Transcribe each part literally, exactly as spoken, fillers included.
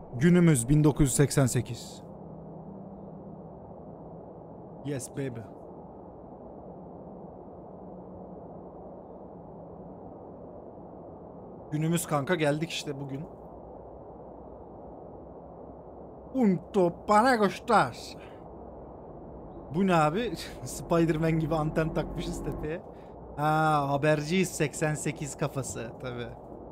Günümüz bin dokuz yüz seksen sekiz. Yes baby. Günümüz kanka, geldik işte bugün. Unto para gostas. Bu ne abi? Spider-Man gibi anten takmışız tepeye. Ha, haberciyiz seksen sekiz kafası tabi.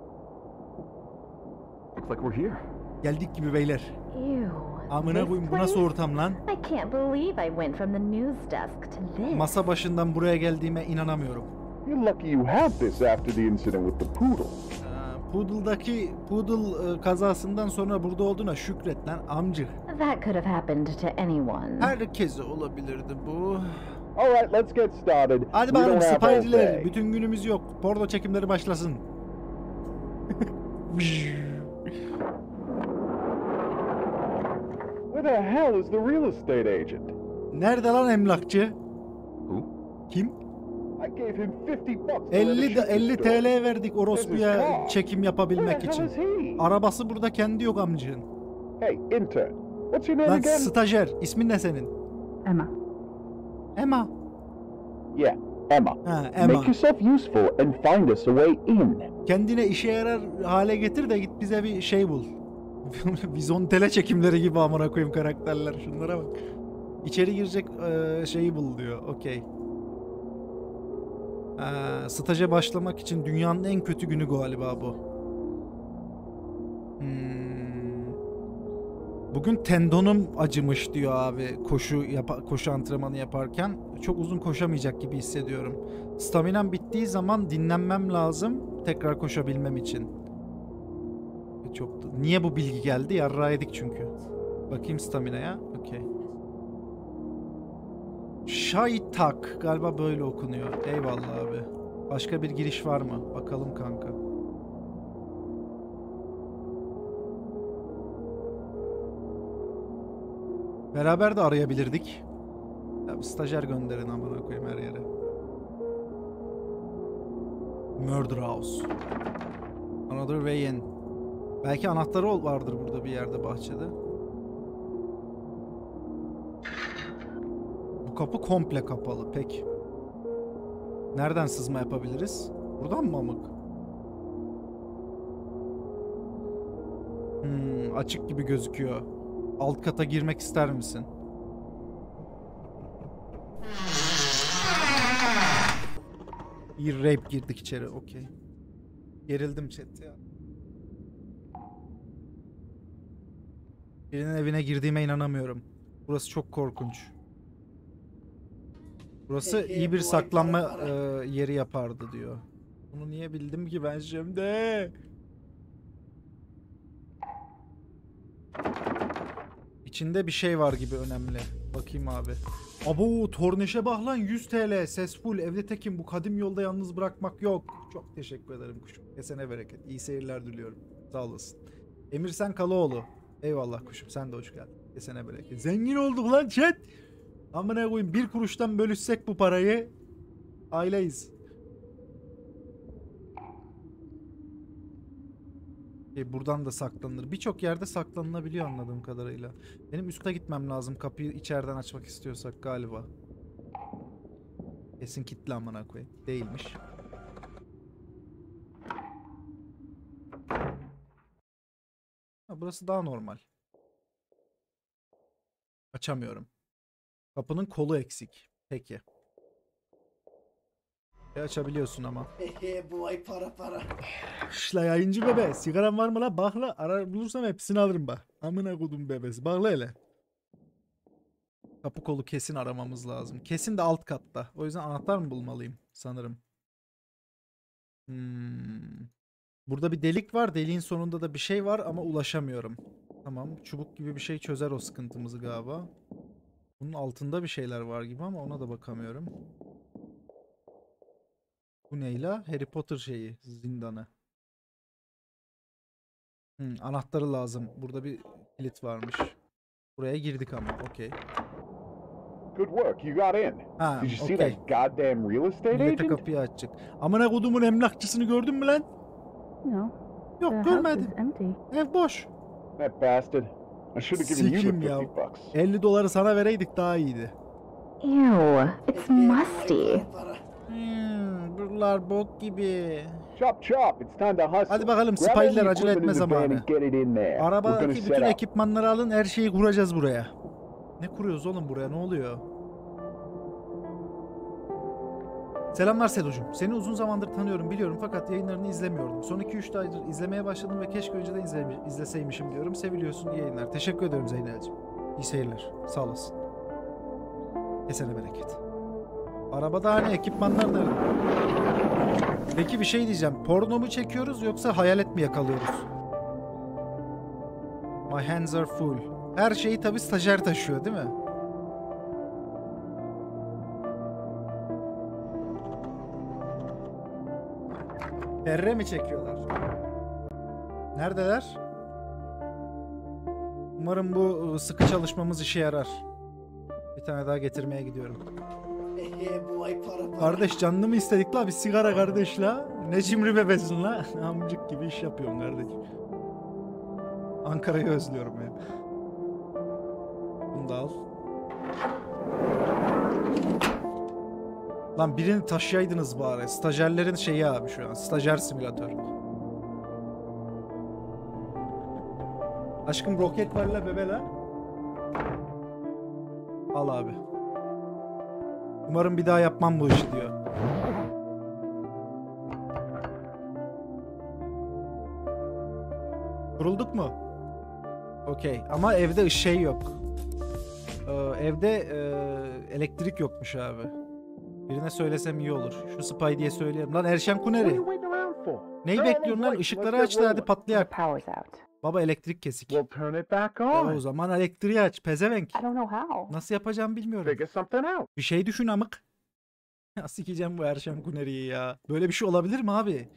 Looks like we're here. Geldik gibi beyler. Ew. Amına koyayım, bu nasıl ortam lan? I can't believe I went from the news desk to this. Masa başından buraya geldiğime inanamıyorum. You're lucky you have this after the incident with the poodle. Poodle'daki Poodle kazasından sonra burada olduğuna şükret lan amcı. That could have happened to anyone. Herkese olabilirdi bu. Alright, let's get started. Hadi We bakalım don't have all Spidey'ler. day. Bütün günümüz yok. Porno çekimleri başlasın. Where the hell is the real estate agent? Nerede lan emlakçı? Who? Kim? I gave him fifty bucks. to let elli him shoot the elli story. T L verdik orospuya çekim yapabilmek Where the hell için. is he? Arabası burada kendi yok amcığın. Hey, intern. What's your name Lan again? stajyer. İsmin ne senin? Emma. Emma. Yeah, Emma. Ha, Emma. Make yourself useful and find us a way in. Kendine işe yarar hale getir de git bize bir şey bul. Vizontele çekimleri gibi amına koyayım karakterler. Şunlara bak. İçeri girecek e, şeyi bul diyor. Okey. Ee, staja başlamak için dünyanın en kötü günü galiba bu. Hmm. Bugün tendonum acımış diyor abi koşu yapa, koşu antrenmanı yaparken. Çok uzun koşamayacak gibi hissediyorum. Staminam bittiği zaman dinlenmem lazım tekrar koşabilmem için. Çok niye bu bilgi geldi? Yarrağı yedik çünkü. Bakayım staminaya. Okey. Şaytak galiba böyle okunuyor. Eyvallah abi. Başka bir giriş var mı? Bakalım kanka. Beraber de arayabilirdik. Ya, stajyer gönderin amına koyayım her yere. Murder House. Another way in. Belki anahtarı vardır burada bir yerde bahçede. Bu kapı komple kapalı. Peki. Nereden sızma yapabiliriz? Buradan mı amık? Hmm, açık gibi gözüküyor. Alt kata girmek ister misin? Bir rape girdik içeri. Okey. Gerildim chat ya. Birinin evine girdiğime inanamıyorum. Burası çok korkunç. Burası iyi bir saklanma e, yeri yapardı diyor. Bunu niye bildim ki ben şimdi? İçinde bir şey var gibi önemli. Bakayım abi. Abo torneşe bak lan yüz T L. Ses full. Evde tekim. Bu kadim yolda yalnız bırakmak yok. Çok teşekkür ederim kuşum. Kesene bereket. İyi seyirler diliyorum. Sağ olasın. Emir Sen Kalaoğlu. Eyvallah kuşum. Sen de hoş geldin. Kesene bereket. Zengin olduk lan chat. Amına koyayım, bir kuruştan bölüşsek bu parayı aileyiz. E, buradan da saklanılır. Birçok yerde saklanılabiliyor anladığım kadarıyla. Benim üste gitmem lazım kapıyı içeriden açmak istiyorsak galiba. Kesin kilitli amına koyayım. Değilmiş. Ha, burası daha normal. Açamıyorum. Kapının kolu eksik. Peki. E açabiliyorsun ama. Hehe bu ay para para. Şla yayıncı bebe. Sigaran var mı la? Bak la. Arar bulursam hepsini alırım bak. Amına kodum bebesi. Bak la hele. Kapı kolu kesin aramamız lazım. Kesin de alt katta. O yüzden anahtar mı bulmalıyım? Sanırım. Hmm. Burada bir delik var. Deliğin sonunda da bir şey var ama ulaşamıyorum. Tamam. Çubuk gibi bir şey çözer o sıkıntımızı galiba. Bunun altında bir şeyler var gibi ama ona da bakamıyorum. Bu neyla? Harry Potter şeyi. Zindanı. Hmm, anahtarı lazım. Burada bir kilit varmış. Buraya girdik ama. Okey. Good work, you got in. Ha, Did you see okey. that goddamn real estate Millete agent? kapıyı açacak. Amına kodumun emlakçısını gördün mü lan? No. Yok The house görmedim. is empty. Ev boş. That bastard. I should have given you the Sikim ya. fifty bucks. elli doları sana vereydik daha iyiydi. Ew, it's musty. Para para. Hmm, buralar bok gibi. Chop chop. It's time to hustle. Hadi bakalım, Grab all the Spider acele equipment etme in the van zamanı. and get it in there. We're gonna Arabadaki set bütün up. ekipmanları alın, her şeyi kuracağız buraya. Ne kuruyoruz oğlum buraya, ne oluyor? Selamlar Sedocuğum. Seni uzun zamandır tanıyorum biliyorum fakat yayınlarını izlemiyordum. Son iki üç aydır izlemeye başladım ve keşke önceden izlemi- izleseymişim diyorum. Seviliyorsun, iyi yayınlar. Teşekkür ederim Zeynel'ciğim. İyi seyirler. Sağ olasın. Kesene bereket. Arabada hani ekipmanlar nerede? Peki bir şey diyeceğim. Porno mu çekiyoruz yoksa hayalet mi yakalıyoruz? My hands are full. Her şeyi tabii stajyer taşıyor değil mi? Terre mi çekiyorlar? Neredeler? Umarım bu ıı, sıkı çalışmamız işe yarar. Bir tane daha getirmeye gidiyorum. Ehe bu ay para para. Kardeş canlı mı istedik la? Bir sigara kardeş la. Ne cimri bebesin la? Amcık gibi iş yapıyorsun kardeş. Ankara'yı özlüyorum ya. Bunu da al. Lan birini taşıyaydınız bari. Stajyerlerin şeyi abi şu an. Stajyer simülatör. Aşkım roket var la bebe la. Al abi. Umarım bir daha yapmam bu işi diyor. Kurulduk mu? Okey. Ama evde şey yok. Ee, evde e, elektrik yokmuş abi. Birine söylesem iyi olur. Şu Spidey'e söyleyelim. Lan Erşen What are Kuneri. you waiting around for? Neyi Turn on bekliyorsun lan? lights, Işıkları let's aç get da hadi rolling. patlayak. Power's out. Baba elektrik kesik. We'll turn it back Ya on. o zaman elektriği aç. Pezevenk. I don't know how. Nasıl yapacağım bilmiyorum. Figure something out. Bir şey düşün amık. Ya sikeceğim bu Erşen Kuneri'yi ya. Böyle bir şey olabilir mi abi?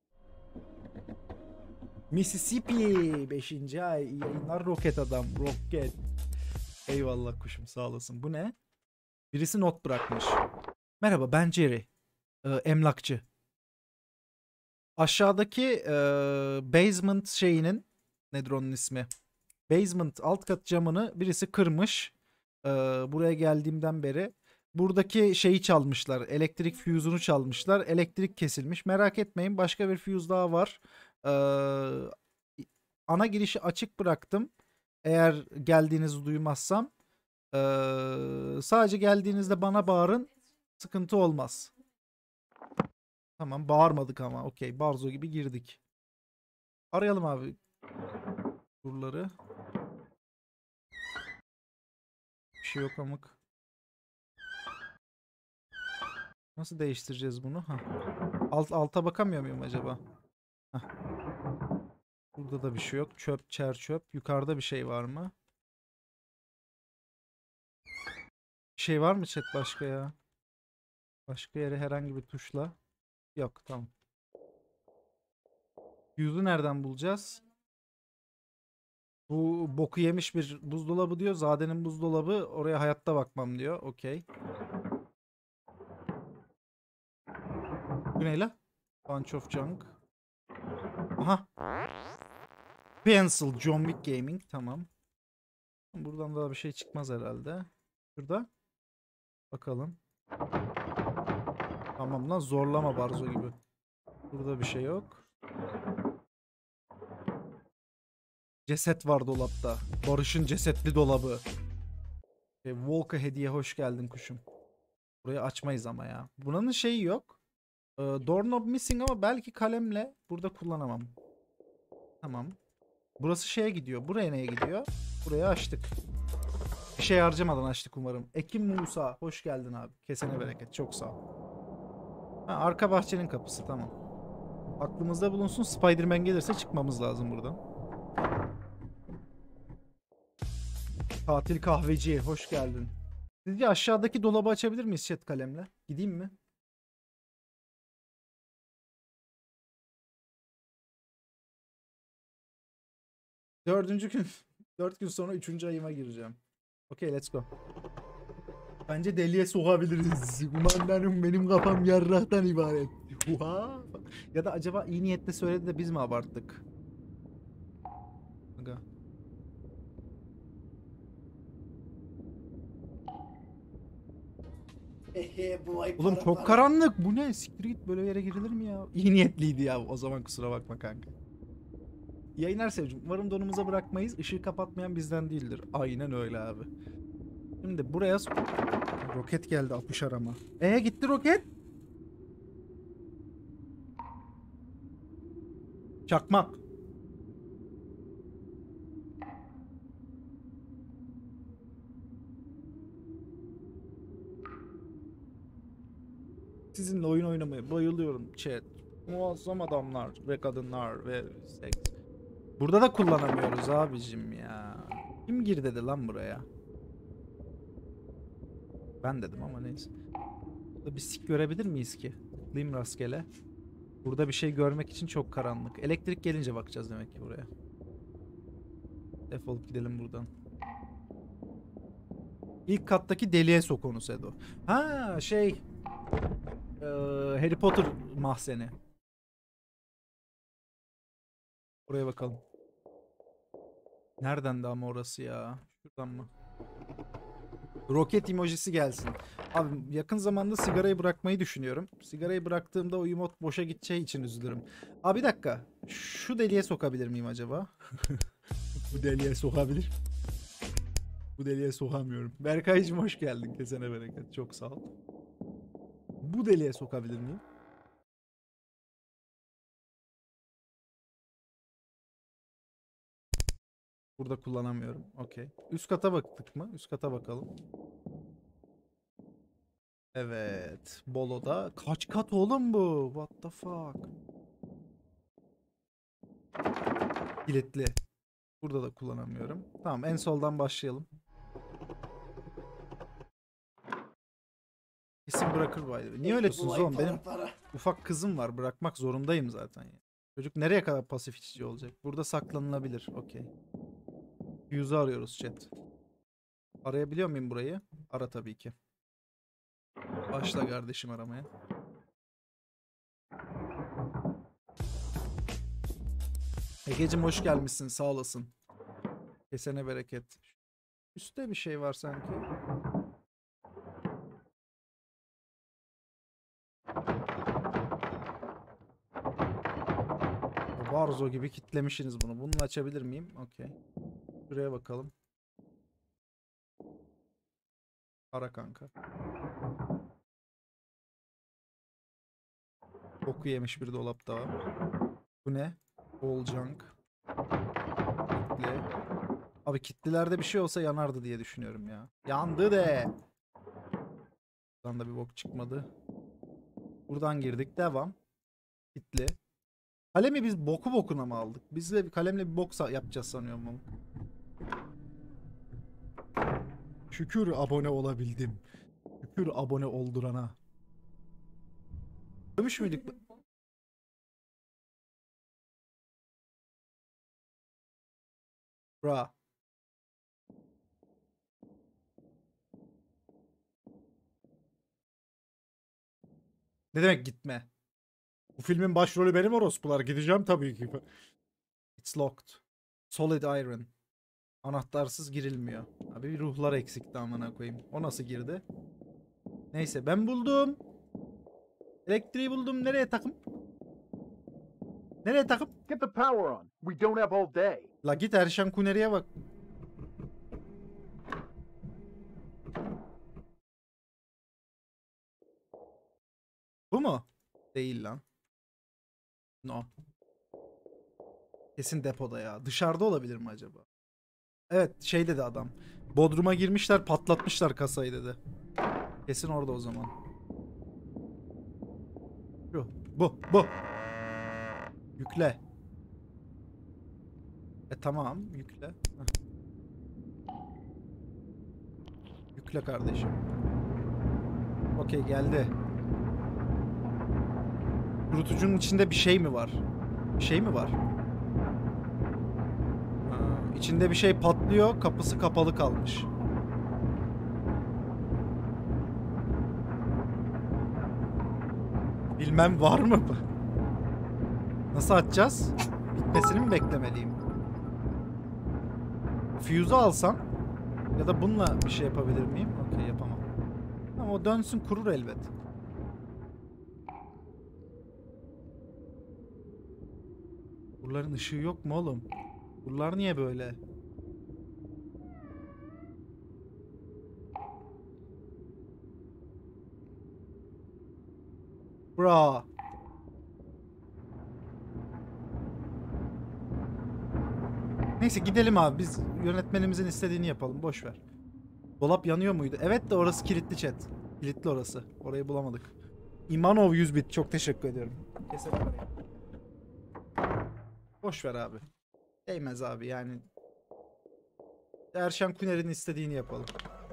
Mississippi beşinci ay iyi yayınlar roket adam roket. Eyvallah kuşum sağ olasın. Bu ne? Birisi not bırakmış. Merhaba ben Jerry. Ee, emlakçı. Aşağıdaki e, basement şeyinin nedir onun ismi? Basement alt kat camını birisi kırmış. Ee, buraya geldiğimden beri. Buradaki şeyi çalmışlar. Elektrik fuse'unu çalmışlar. Elektrik kesilmiş. Merak etmeyin başka bir fuse daha var. Ee, ana girişi açık bıraktım. Eğer geldiğinizi duymazsam. Ee, sadece geldiğinizde bana bağırın. Sıkıntı olmaz. Tamam bağırmadık ama. Okey. Barzo gibi girdik. Arayalım abi. Buraları. Bir şey yok amık. Nasıl değiştireceğiz bunu? Hah. Alt, alta bakamıyor muyum acaba? Hah. Burada da bir şey yok. Çöp, çer çöp. Yukarıda bir şey var mı? Bir şey var mı chat başka ya? Başka yere herhangi bir tuşla. Yok tamam. Yüzü nereden bulacağız? Bu boku yemiş bir buzdolabı diyor. Zade'nin buzdolabı. Oraya hayatta bakmam diyor. Okey. Bu ne la? Bunch of junk. Aha. Pencil John Wick Gaming. Tamam. Buradan daha bir şey çıkmaz herhalde. Şurada. Bakalım. Tamam lan zorlama Barzo gibi. Burada bir şey yok. Ceset var dolapta. Barış'ın cesetli dolabı. E, Volka hediye hoş geldin kuşum. Burayı açmayız ama ya. Buranın şeyi yok. E, doorknob missing ama belki kalemle burada kullanamam. Tamam. Burası şeye gidiyor. Buraya neye gidiyor? Buraya açtık. Bir şey harcamadan açtık umarım. Ekim Musa hoş geldin abi. Kesene bereket. Çok sağ ol. Ha, arka bahçenin kapısı tamam. Aklımızda bulunsun. Spider-Man gelirse çıkmamız lazım buradan. Tatil kahveci hoş geldin. Sizce aşağıdaki dolabı açabilir miyiz chat kalemle? Gideyim mi? Dördüncü gün. Dört gün sonra üçüncü ayıma gireceğim. Okey let's go. Bence deliye sokabiliriz. Kumandanım benim kafam yarrahtan ibaret. Uha. Ya da acaba iyi niyetle söyledi de biz mi abarttık? Aga. Hehe boy Oğlum para çok para. karanlık. Bu ne? Siktir git, böyle yere girilir mi ya? İyi niyetliydi ya. O zaman kusura bakma kanka. Yayınlar sevcim. Umarım donumuza bırakmayız. Işığı kapatmayan bizden değildir. Aynen öyle abi. Şimdi buraya roket geldi apış arama. Ee gitti roket. Çakmak. Sizinle oyun oynamaya bayılıyorum chat. Muazzam adamlar ve kadınlar ve seks. Burada da kullanamıyoruz abicim ya. Kim gir dedi lan buraya? Ben dedim ama neyse. Burada bir sik görebilir miyiz ki? Tıklayayım rastgele. Burada bir şey görmek için çok karanlık. Elektrik gelince bakacağız demek ki buraya. Defolup gidelim buradan. İlk kattaki deliğe sok onu Sedo. Ha şey... Ee, Harry Potter mahzeni. Oraya bakalım. Nereden de ama orası ya? Şuradan mı? Roket emojisi gelsin. Abi yakın zamanda sigarayı bırakmayı düşünüyorum. Sigarayı bıraktığımda o emot boşa gideceği için üzülürüm. Abi bir dakika. Şu deliğe sokabilir miyim acaba? Bu deliğe sokabilir. Bu deliğe sokamıyorum. Berkaycığım hoş geldin. Kesene bereket. Çok sağ ol. Bu deliğe sokabilir miyim? Burada kullanamıyorum. Okey. Üst kata baktık mı? Üst kata bakalım. Evet. Bolo'da. Kaç kat oğlum bu? What the fuck? Kilitli. Burada da kullanamıyorum. Tamam, en soldan başlayalım. Kesin bırakır bay. Niye öylesiniz Boy oğlum? para Benim para. ufak kızım var. Bırakmak zorundayım zaten. Ya. Çocuk nereye kadar pasif içici olacak? Burada saklanılabilir. Okey. Yüzü arıyoruz chat. Arayabiliyor muyum burayı? Ara tabii ki. Başla kardeşim aramaya. Egeciğim hoş gelmişsin. Sağ olasın. Kesene bereket. Üstte bir şey var sanki. Barzo gibi kitlemişsiniz bunu. Bununla açabilir miyim? Okey. Şuraya bakalım. Ara kanka. Koku yemiş bir dolapta var. Bu ne? All junk. Kitli. Abi kitlilerde bir şey olsa yanardı diye düşünüyorum ya. Yandı de. Buradan da bir bok çıkmadı. Buradan girdik. Devam. Kitli. Kalemi biz boku bokuna mı aldık? Biz de kalemle bir bok yapacağız sanıyorum ama. Şükür abone olabildim. Şükür abone oldurana. Görmüş müydük? Bra. Ne demek gitme? Bu filmin başrolü benim orospular. Gideceğim tabii ki. It's locked. Solid iron. Anahtarsız girilmiyor. Abi bir ruhlar eksikti amına koyayım. O nasıl girdi? Neyse ben buldum. Elektriği buldum. Nereye takım? Nereye takım? Get the power on. We don't have all day. La git Erşan Kuneri'ye bak. Bu mu? Değil lan. No. Kesin depoda ya. Dışarıda olabilir mi acaba? Evet şey dedi adam. Bodrum'a girmişler patlatmışlar kasayı dedi. Kesin orada o zaman. Şu. Bu. Bu. Yükle. E tamam. Yükle. Heh. Yükle kardeşim. Okey geldi. Kurutucunun içinde bir şey mi var? Bir şey mi var? Ha, içinde bir şey patlıyor. Kapısı kapalı kalmış. Bilmem var mı? Nasıl açacağız? Bitmesini mi beklemeliyim? Fuse'u alsam ya da bununla bir şey yapabilir miyim? Okey yapamam. Tamam, o dönsün, kurur elbet. Buraların ışığı yok mu oğlum? Buralar niye böyle? Bra. Neyse gidelim abi, biz yönetmenimizin istediğini yapalım, boş ver. Dolap yanıyor muydu? Evet de orası kilitli chat. Kilitli orası. Orayı bulamadık. İmanov yüz bit, çok teşekkür ediyorum. Keselim orayı. Boş ver abi. Değmez abi yani. Erşen Kuner'in istediğini yapalım.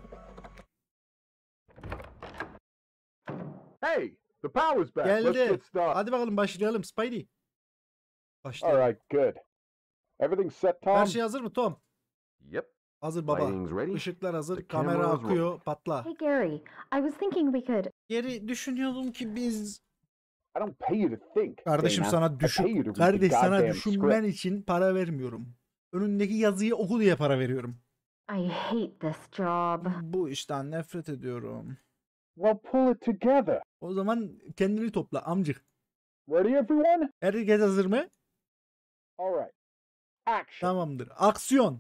Hey, the power's back. Let's Geldi. get started. Hadi bakalım başlayalım Spidey. Başlayalım. All right, good. Everything set, Tom? Her şey hazır mı Tom? Yep. Hazır baba. Lighting's ready. Işıklar hazır, The kamera cameras akıyor, patla. Hey, Gary, I was thinking we could. Geri düşünüyordum ki biz... I don't pay you to think. Kardeşim Dana. sana I pay you düşün, to read the kardeş sana goddamn düşünmen script. için para vermiyorum. Önündeki yazıyı oku diye para veriyorum. I hate this job. Bu işten nefret ediyorum. Well, pull it together. O zaman kendini topla amcık. Ready, everyone? Herkes hazır mı? All right. Action. Tamamdır. Aksiyon.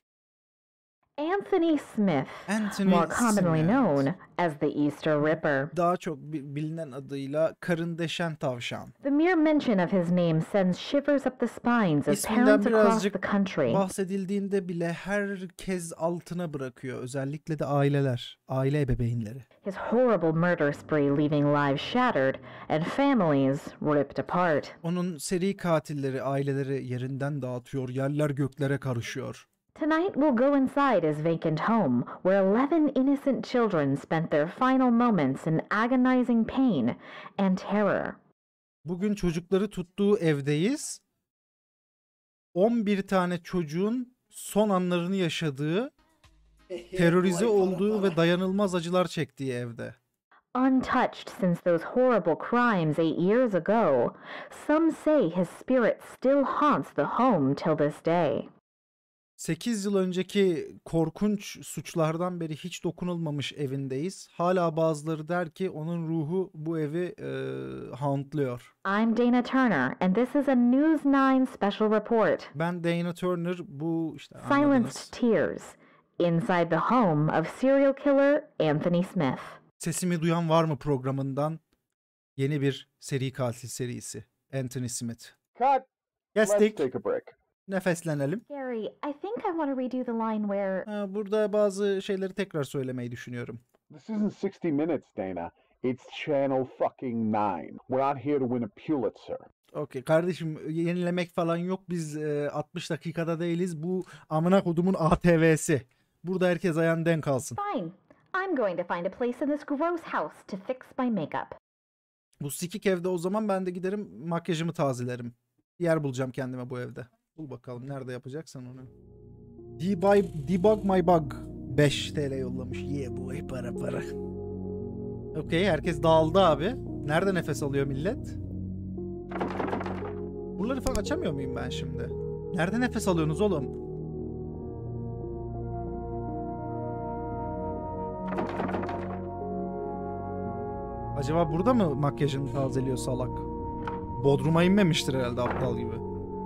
Anthony Smith, Anthony more commonly Smith. known as the Easter Ripper. Daha çok bi- bilinen adıyla karın deşen tavşan. The mere mention of his name sends shivers up the spines of İsminden parents across birazcık the country. bahsedildiğinde bile herkes altına bırakıyor. Özellikle de aileler, aile ebeveynleri. His horrible murder spree leaving lives shattered and families ripped apart. Onun seri katilleri aileleri yerinden dağıtıyor, yerler göklere karışıyor. Tonight we'll go inside his vacant home, where eleven innocent children spent their final moments in agonizing pain and terror. Bugün çocukları tuttuğu evdeyiz. on bir tane çocuğun son anlarını yaşadığı, terörize Boy, para olduğu para. ve dayanılmaz acılar çektiği evde. Untouched since those horrible crimes eight years ago, some say his spirit still haunts the home till this day. sekiz yıl önceki korkunç suçlardan beri hiç dokunulmamış evindeyiz. Hala bazıları der ki onun ruhu bu evi e, hauntluyor. I'm Dana Turner, and this is a News nine special report. Ben Dana Turner, bu işte Silenced anladınız. Tears, inside the home of serial killer Anthony Smith. Sesimi duyan var mı programından yeni bir seri katil serisi. Anthony Smith. Cut. Let's Kestik. take a break. Nefeslenelim. Gary, I think I want to redo the line where... Ha, burada bazı şeyleri tekrar söylemeyi düşünüyorum. This isn't sixty minutes, Dana. It's Channel fucking nine. We're not here to win a Pulitzer. Okey kardeşim, yenilemek falan yok. Biz e, altmış dakikada değiliz. Bu amına kodumun A T V'si. Burada herkes ayağını denk alsın. Fine. I'm going to find a place in this gross house to fix my makeup. Bu sikik evde o zaman ben de giderim makyajımı tazelerim. Yer bulacağım kendime bu evde. Bul bakalım nerede yapacaksan onu. Debug, debug my bug. beş T L yollamış. Yeah boy, para para. Okey, herkes dağıldı abi. Nerede nefes alıyor millet? Buraları falan açamıyor muyum ben şimdi? Nerede nefes alıyorsunuz oğlum? Acaba burada mı makyajını tazeliyor salak? Bodrum'a inmemiştir herhalde aptal gibi.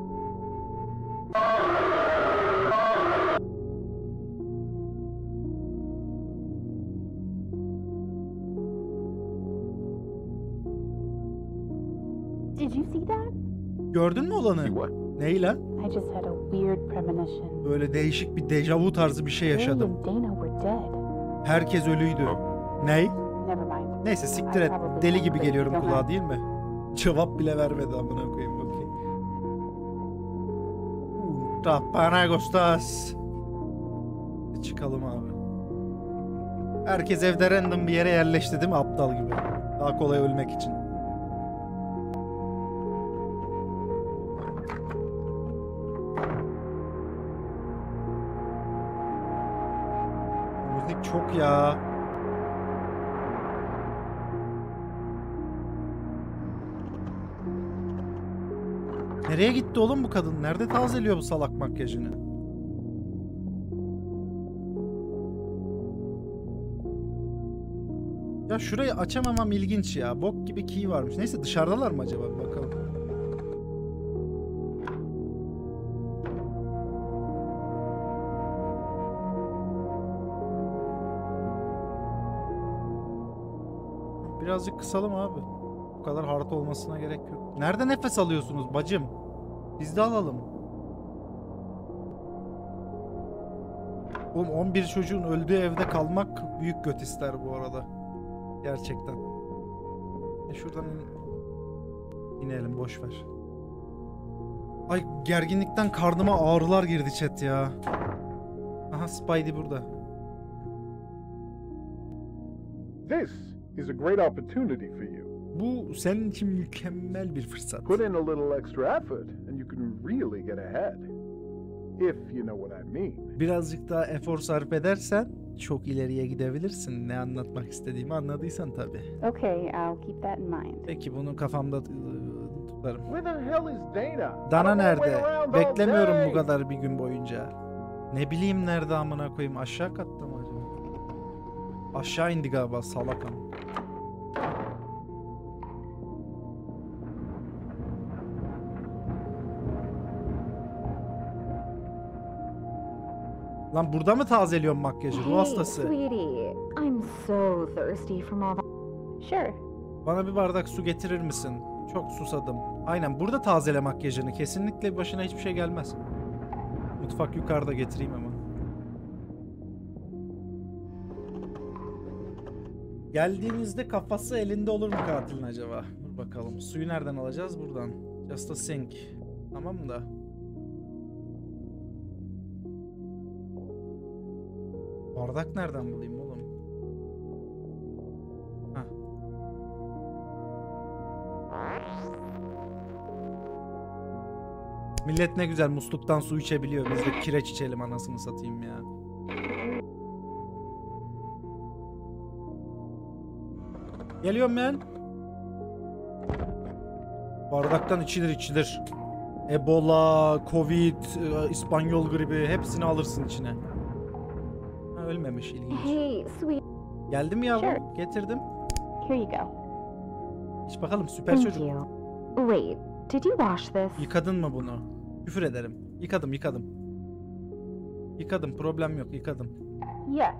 Did you see that? Gördün mü olanı? You what? Ney lan? I just had a weird premonition. Böyle değişik bir dejavu tarzı bir şey Gary yaşadım. and Dana were dead. Herkes ölüydü. Ney? Never mind. Neyse siktir et. Deli gibi geliyorum kulağa değil mi? Cevap bile vermedi amına koyayım. Okey. Tapanagostas. Çıkalım abi. Herkes evde random bir yere yerleşti değil mi aptal gibi? Daha kolay ölmek için. Müzik çok ya. Nereye gitti oğlum bu kadın? Nerede tazeliyor bu salak makyajını? Ya şurayı açamamam ilginç ya. Bok gibi key varmış. Neyse dışarıdalar mı acaba? Bir bakalım. Birazcık kısalım abi. Bu kadar hard olmasına gerek yok. Nerede nefes alıyorsunuz bacım? Biz de alalım. Oğlum on bir çocuğun öldüğü evde kalmak büyük göt ister bu arada. Gerçekten. E şuradan in- inelim, boş ver. Ay gerginlikten karnıma ağrılar girdi chat ya. Aha Spidey burada. This is a great opportunity for you. Bu senin için mükemmel bir fırsat. Put in a little extra effort and you can really get ahead. If you know what I mean. Birazcık daha efor sarf edersen çok ileriye gidebilirsin. Ne anlatmak istediğimi anladıysan tabii. Okay, I'll keep that in mind. Peki bunu kafamda ıı, tutarım. Where the hell is Dana? Dana I don't wanna wait nerede? around all Beklemiyorum day. bu kadar bir gün boyunca. Ne bileyim nerede amına koyayım, aşağı katta mı acaba? Aşağı indi galiba salakam. Lan burada mı tazeliyorsun makyajı? Ruh Hey, hastası. sweetie. I'm so thirsty from all the... Sure. Bana bir bardak su getirir misin? Çok susadım. Aynen burada tazele makyajını. Kesinlikle başına hiçbir şey gelmez. Mutfak yukarıda, getireyim hemen. Geldiğimizde kafası elinde olur mu katilin acaba? Dur bakalım. Suyu nereden alacağız? Buradan. Just a sink. Tamam da. Bardak nereden bulayım oğlum? Hah. Millet ne güzel musluktan su içebiliyor. Biz de kireç içelim anasını satayım ya. Geliyorum ben. Bardaktan içilir içilir. Ebola, Covid, İspanyol gribi hepsini alırsın içine. Ha, ölmemiş, ilginç. Hey, sweet. Geldi mi yavrum? Sure. Getirdim. Here you go. İç bakalım, süper Thank çocuk. you. Wait, did you wash this? Yıkadın mı bunu? Küfür ederim. Yıkadım, yıkadım. Yıkadım, problem yok, yıkadım. Yes.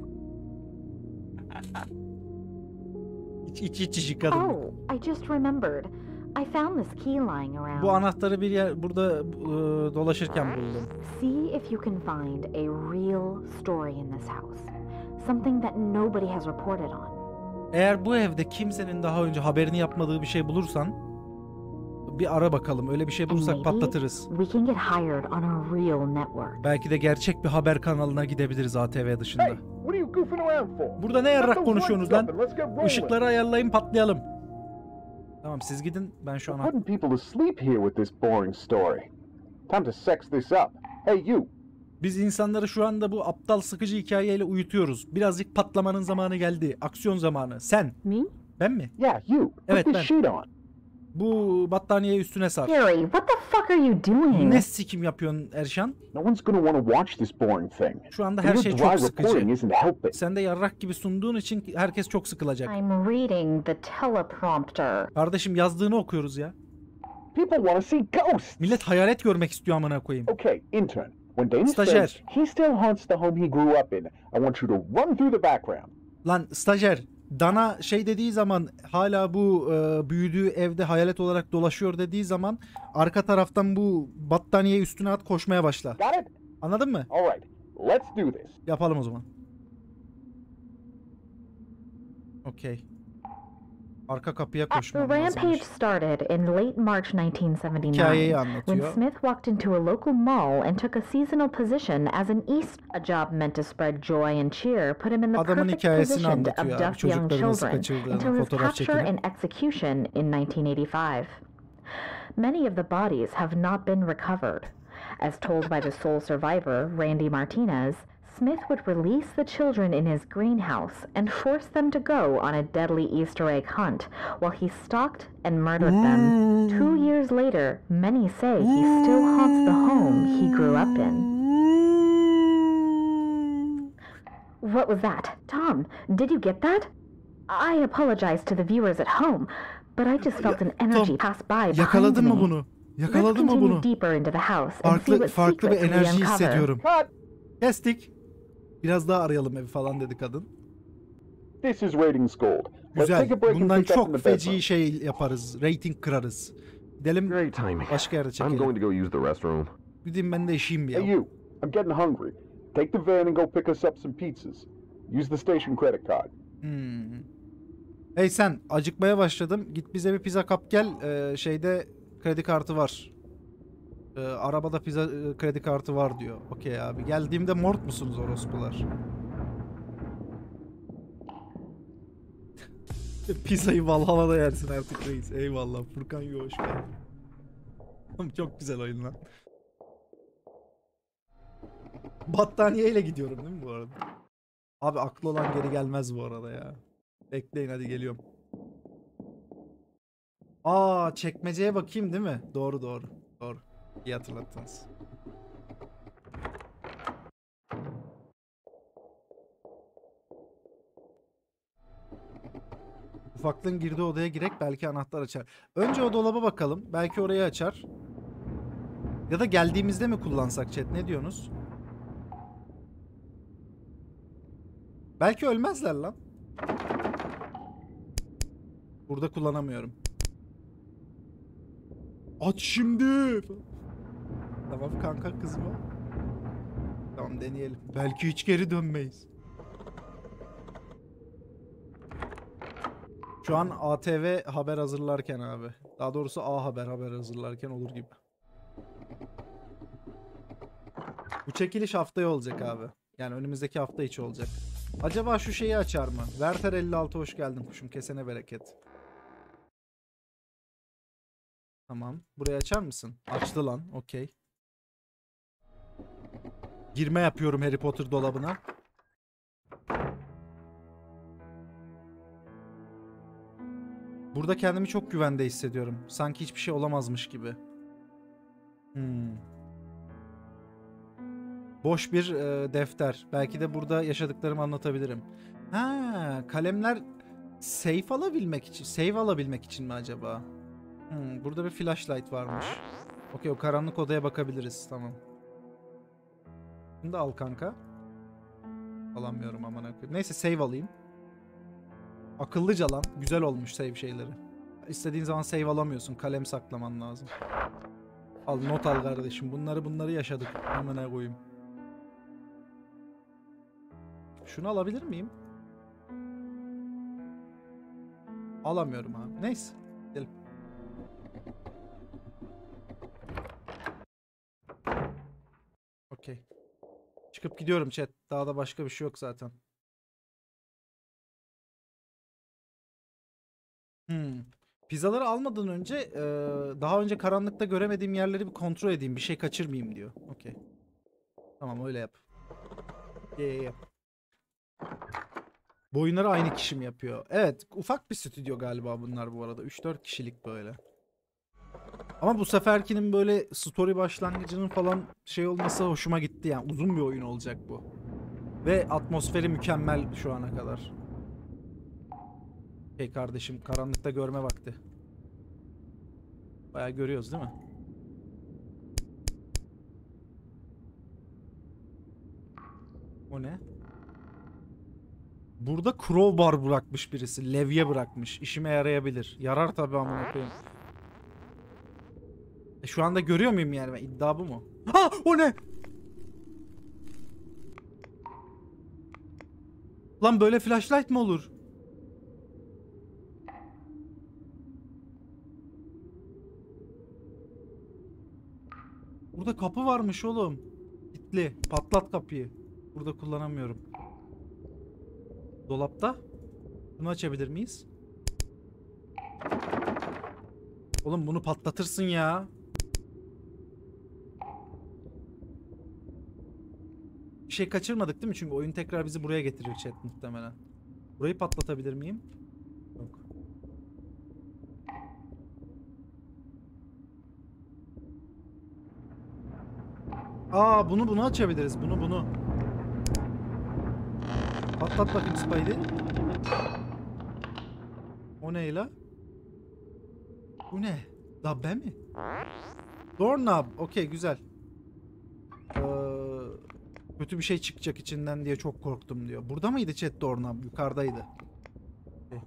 İç iç iç, iç yıkadım. Oh, I just remembered. I found this key lying around. Bu anahtarı bir yer burada e, dolaşırken buldum. See if you can find a real story in this house. Something that nobody has reported on. Eğer bu evde kimsenin daha önce haberini yapmadığı bir şey bulursan bir ara bakalım. Öyle bir şey And bulursak maybe patlatırız. we can get hired on a real network. Belki de gerçek bir haber kanalına gidebiliriz A T V dışında. Hey, what are you goofing around for? Burada ne Let yarrak the konuşuyorsunuz lights lan? up and let's get rolling. Işıkları ayarlayın, patlayalım. Tamam siz gidin, ben şu an... Putting people to sleep here with this boring story. Time to sex this up. Hey you. Biz insanları şu anda bu aptal sıkıcı hikayeyle uyutuyoruz. Birazcık patlamanın zamanı geldi. Aksiyon zamanı. Sen. Me? Ben mi? Yeah, you. Put Evet, this ben. sheet on. Bu battaniyeyi üstüne sar. Gary, what the fuck are you doing? Ne sikim yapıyorsun Erşan? No one's gonna want to watch this boring thing. Şu anda And her your şey dry çok reporting sıkıcı. isn't helping. Sen de yarrak gibi sunduğun için herkes çok sıkılacak. I'm reading the teleprompter. Kardeşim yazdığını okuyoruz ya. People want to see ghosts. Millet hayalet görmek istiyor amına koyayım. Okay, intern. When Dana Stajyer. says he still haunts the home he grew up in, I want you to run through the background. Lan stajyer, Dana şey dediği zaman, hala bu e, büyüdüğü evde hayalet olarak dolaşıyor dediği zaman arka taraftan bu battaniyeyi üstüne at, koşmaya başla. Got it? Anladın mı? All right, let's do this. Yapalım o zaman. Okey. Arka kapıya The koşmam rampage lazımmış. started in late March nineteen seventy-nine Hikayeyi when anlatıyor. Smith walked into a local mall and took a seasonal position as an East. A job meant to spread joy and cheer put him in the Adamın perfect hikayesini position to anlatıyor abi, abduct young çocukları nasıl children kaçırdığını, until his fotoğraf capture çekilip. and execution in nineteen eighty-five. Many of the bodies have not been recovered. As told by the sole survivor, Randy Martinez, Smith would release the children in his greenhouse and force them to go on a deadly Easter egg hunt while he stalked and murdered them. Two years later, many say he still haunts the home he grew up in. What was that? Tom, did you get that? I apologize to the viewers at home, but I just felt an energy Tom, pass by behind Yakaladın mı me. bunu? Let's Yakaladın mı continue bunu? deeper into the house and see Farklı what farklı bir secrets we enerji uncover. hissediyorum. Cut! Kestik. Biraz daha arayalım evi falan dedi kadın. This is Ratings Gold. Let's Güzel. take a break and Bundan pick up in çok the feci bedroom. şey yaparız. Rating kırarız. Gidelim Great timing. başka yerde I'm çekelim. going to go use the restroom. Gideyim ben de işeyim bir Hey ya. you, I'm getting hungry. Take the van and go pick us up some pizzas. Use the station credit card. Hmm. Hey sen, acıkmaya başladım. Git bize bir pizza kap gel. Ee, şeyde kredi kartı var. Ee, arabada pizza e, kredi kartı var diyor. Okey abi. Geldiğimde mort musunuz orospular? Pizzayı Valhalla'da yersin artık reis. Eyvallah. Furkan Yo, hoş geldin. Çok güzel oyun lan. Battaniyeyle gidiyorum değil mi bu arada? Abi aklı olan geri gelmez bu arada ya. Bekleyin hadi geliyorum. Aa, çekmeceye bakayım değil mi? Doğru doğru. Doğru. İyi hatırlattınız. Ufaklığın girdiği odaya girek, belki anahtar açar. Önce o dolaba bakalım. Belki orayı açar. Ya da geldiğimizde mi kullansak chat? Ne diyorsunuz? Belki ölmezler lan. Burada kullanamıyorum. Aç şimdi. Tamam kanka, kızma. Tamam, deneyelim. Belki hiç geri dönmeyiz. Şu an A T V haber hazırlarken abi. Daha doğrusu A Haber haber hazırlarken olur gibi. Bu çekiliş haftaya olacak abi. Yani önümüzdeki hafta içi olacak. Acaba şu şeyi açar mı? Werther elli altı hoş geldin kuşum. Kesene bereket. Tamam. Burayı açar mısın? Açtı lan. Okey. Girme yapıyorum Harry Potter dolabına. Burada kendimi çok güvende hissediyorum. Sanki hiçbir şey olamazmış gibi. Hmm. Boş bir e, defter. Belki de burada yaşadıklarımı anlatabilirim. Ha, kalemler save alabilmek için. Save alabilmek için mi acaba? Hmm, burada bir flashlight varmış. Okey, o karanlık odaya bakabiliriz. Tamam. Bunu da al kanka. Alamıyorum aman akıyım. Neyse, save alayım. Akıllıca lan. Güzel olmuş save şeyleri. İstediğin zaman save alamıyorsun. Kalem saklaman lazım. Al, not al kardeşim. Bunları bunları yaşadık. Amına koyayım. Şunu alabilir miyim? Alamıyorum abi. Neyse. Gidelim. Okey. Çıkıp gidiyorum chat. Daha da başka bir şey yok zaten. Hmm. Pizzaları almadan önce e, daha önce karanlıkta göremediğim yerleri bir kontrol edeyim. Bir şey kaçırmayayım diyor. Okey. Tamam, öyle yap. Yeah, yeah. Bu oyunları aynı kişi mi yapıyor? Evet. Ufak bir stüdyo galiba bunlar bu arada. üç dört kişilik böyle. Ama bu seferkinin böyle story başlangıcının falan şey olması hoşuma gitti yani. Uzun bir oyun olacak bu. Ve atmosferi mükemmel şu ana kadar. Hey kardeşim, karanlıkta görme vakti. Bayağı görüyoruz değil mi? O ne? Burada crowbar bırakmış birisi. Levye bırakmış. İşime yarayabilir. Yarar tabii amına koyayım. E şu anda görüyor muyum yani? Ben, iddia bu mu? Ha, o ne? Lan böyle flashlight mı olur? Burada kapı varmış oğlum. Kilitli. Patlat kapıyı. Burada kullanamıyorum. Dolapta. Bunu açabilir miyiz? Oğlum bunu patlatırsın ya. Bir şey kaçırmadık değil mi? Çünkü oyun tekrar bizi buraya getirir chat muhtemelen. Burayı patlatabilir miyim? Yok. Aa, bunu bunu açabiliriz. Bunu bunu. Patlat bakayım Spidey. O ne la? Bu ne? Dabbe mi? Doorknob. Okey, güzel. Ee, kötü bir şey çıkacak içinden diye çok korktum diyor. Burada mıydı chat doorknob? Yukarıdaydı. Okay.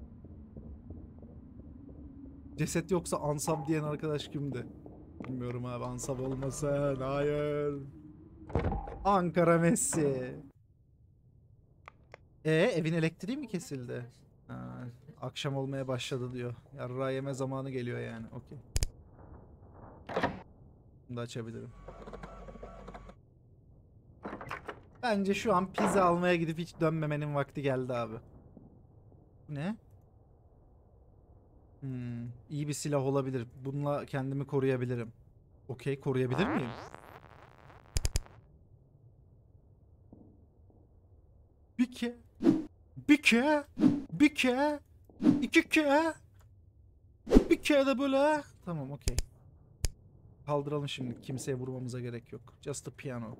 Ceset yoksa ansab diyen arkadaş kimdi? Bilmiyorum abi, ansab olmasın. Hayır. Ankara Messi. E evin elektriği mi kesildi? Ha, akşam olmaya başladı diyor. Yarra yeme zamanı geliyor yani. Okey. Bunu da açabilirim. Bence şu an pizza almaya gidip hiç dönmemenin vakti geldi abi. Bu ne? Hmm, iyi bir silah olabilir. Bununla kendimi koruyabilirim. Okey, koruyabilir miyim? Bir ke, bir ke, bir ke, iki ke, bir ke de böyle. Tamam, okey. Kaldıralım şimdi. Kimseye vurmamıza gerek yok. Just a piano.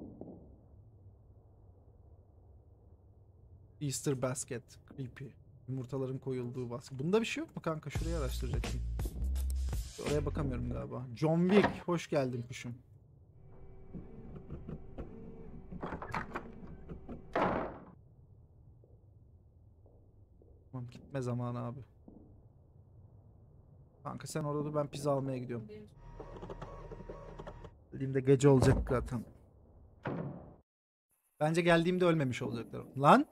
Easter basket. Creepy. Yumurtaların koyulduğu basket. Bunda bir şey yok mu kanka? Şurayı araştıracaktım. Oraya bakamıyorum galiba. John Wick. Hoş geldin kuşum. Tamam, gitme zamanı abi. Kanka sen orada dur, ben pizza almaya gidiyorum. Dediğimde gece olacak zaten. Bence geldiğimde ölmemiş olacaklar. Lan!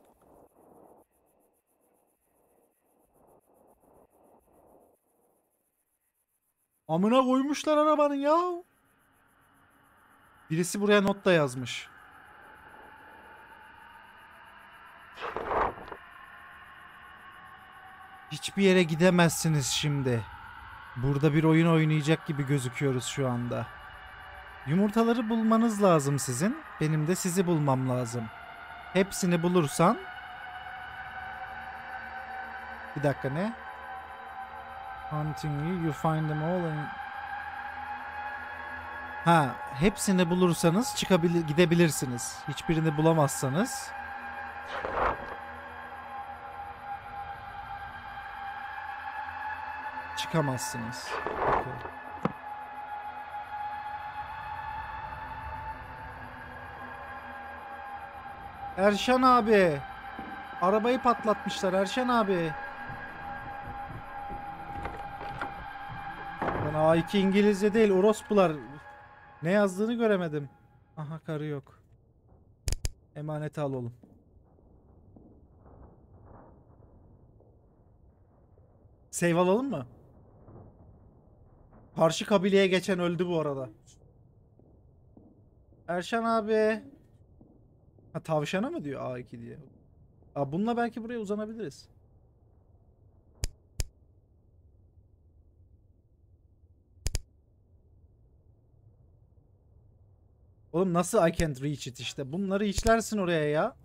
Amına koymuşlar arabanın ya. Birisi buraya not da yazmış. Hiçbir yere gidemezsiniz şimdi. Burada bir oyun oynayacak gibi gözüküyoruz şu anda. Yumurtaları bulmanız lazım sizin. Benim de sizi bulmam lazım. Hepsini bulursan... Bir dakika, ne? Hunting you, you find them all and... Ha, hepsini bulursanız çıkabilir, gidebilirsiniz. Hiçbirini bulamazsanız... Çıkamazsınız. Okay. Erşan abi. Arabayı patlatmışlar Erşan abi. Lan A iki İngilizce değil, orospular. Ne yazdığını göremedim. Aha, karı yok. Emaneti al oğlum. Save alalım mı? Karşı kabileye geçen öldü bu arada. Erşan abi. Ha, tavşana mı diyor A iki diye. Aa, bununla belki buraya uzanabiliriz. Oğlum nasıl I can't reach it işte. Bunları içlersin oraya ya.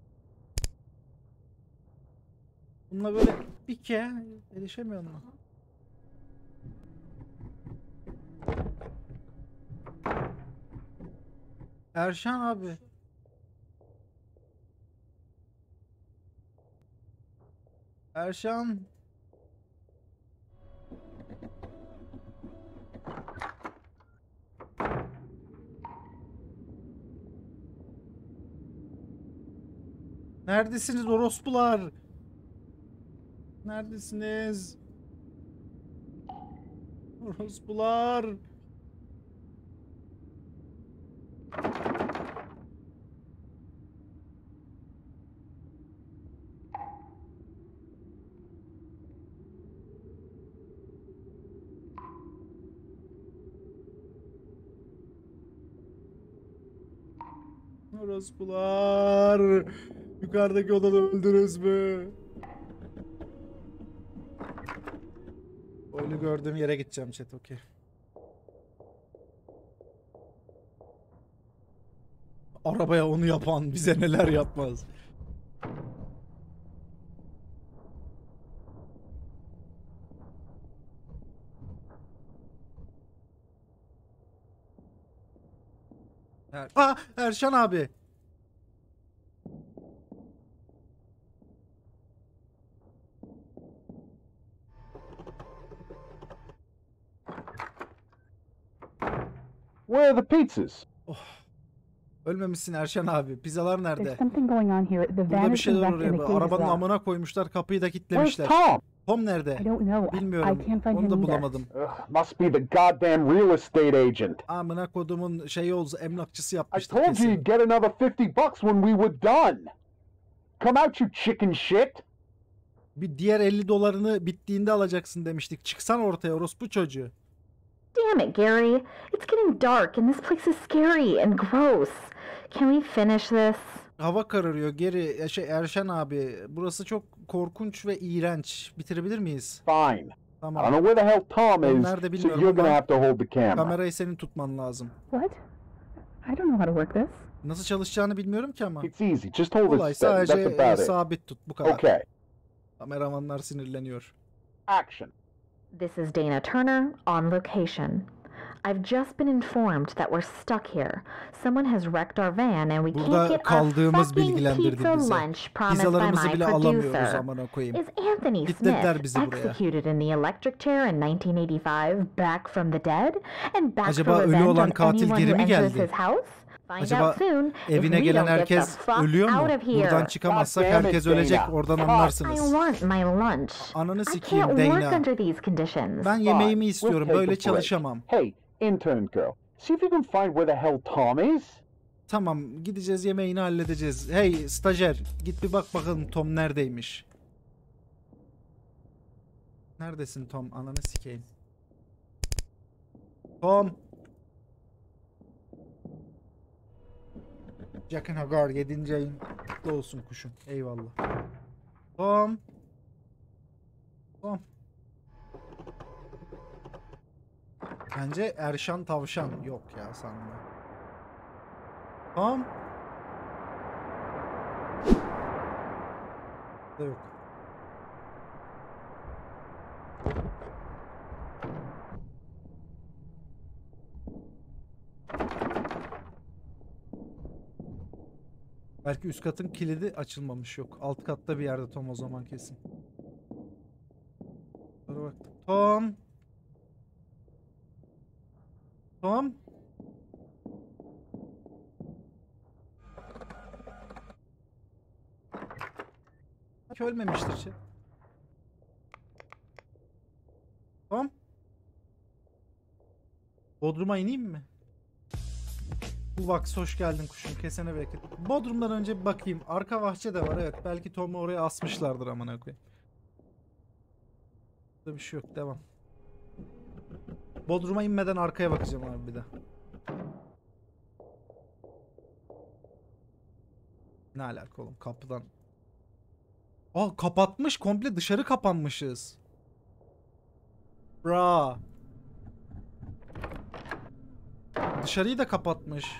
Bununla böyle bir ke erişemiyor mu? Erşan abi. Erşan. Neredesiniz orospular? Neredesiniz? Orospular. Orospular. Yukarıdaki odada öldünüz mü? Öyle gördüğüm yere gideceğim chat, okey. Arabaya onu yapan bize neler yapmaz. Er Aa, Erşan abi. Where are the pizzas? Ölmemişsin Erşen abi. Pizzalar nerede? There's something going on here. The Burada van bir is şeyler wrecked oluyor. and the be. gate is Arabanın locked. amına koymuşlar. Kapıyı da Where's kilitlemişler. Tom? Tom nerede? I don't know. I Bilmiyorum. can't find Onu da him either. bulamadım. Ugh, must be the goddamn real estate agent. Amına kodumun şeyi olsa emlakçısı I yapmıştır told you kesin. you'd get another fifty bucks when we were done. Come out, you chicken shit. Bir diğer elli dolarını bittiğinde alacaksın demiştik. Çıksan ortaya orospu çocuğu. Damn it, Gary. It's getting dark and this place is scary and gross. Can we finish this? Hava kararıyor. Geri ya şey Erşen abi. Burası çok korkunç ve iğrenç. Bitirebilir miyiz? Fine. I don't Tamam. know where the hell Tom Ben is, nerede so bilmiyorum you're gonna ama have to hold the camera. kamerayı senin tutman lazım. What? I don't know how to work this. Nasıl çalışacağını bilmiyorum ki ama. It's easy. Just hold Olay it steady. sadece That's e, about it. sabit tut. Bu kadar. Okay. Kameramanlar sinirleniyor. Action. This is Dana Turner on location. I've just been informed that we're stuck here. Someone has wrecked our van and we Burada can't get our kaldığımız fucking bilgilendirdi pizza bize. lunch promised by Pizzalarımızı my bile alamıyoruz producer. amına koyayım. Is Anthony Kitlediler Smith bizi buraya. executed in the electric chair in nineteen eighty-five back from the dead and back Acaba for ölü revenge olan on katil anyone geri who mi enters geldi? his house? Find Acaba out soon if evine we gelen don't get the herkes fuck ölüyor mu? out of here. Buradan çıkamazsak God damn it, herkes ölecek. Dana. Oradan Fuck. I anlarsınız. want my lunch. Ananı I sikeyim can't work Dana. under these conditions. Ben Fine. yemeğimi We'll istiyorum. take a Böyle break. çalışamam. Hey, intern girl. See if you can find where the hell Tom is. Tamam, gideceğiz, yemeğini halledeceğiz. Hey stajyer, git bir bak bakalım Tom neredeymiş. Neredesin Tom? Ananı sikeyim. Tom. Jack and Hagar yedinci ayın kutlu olsun kuşum. Eyvallah. Tom. Tom. Bence Erşan Tavşan. Yok ya sanmıyorum. Tom. Da yok. Belki üst katın kilidi açılmamış, yok. Alt katta bir yerde Tom o zaman kesin. Dur bak. Tom. Tom. Hiç ölmemiştir şey. Tom. Bodrum'a ineyim mi? Bu vaks hoş geldin kuşum. Kesene bereket. Bodrum'dan önce bir bakayım. Arka bahçe de var, evet. Belki Tom'u oraya asmışlardır amına koyayım. Burada bir şey yok. Devam. Bodrum'a inmeden arkaya bakacağım abi bir de. Ne alaka oğlum kapıdan. Aa kapatmış, komple dışarı kapanmışız. Bra. Dışarıyı da kapatmış.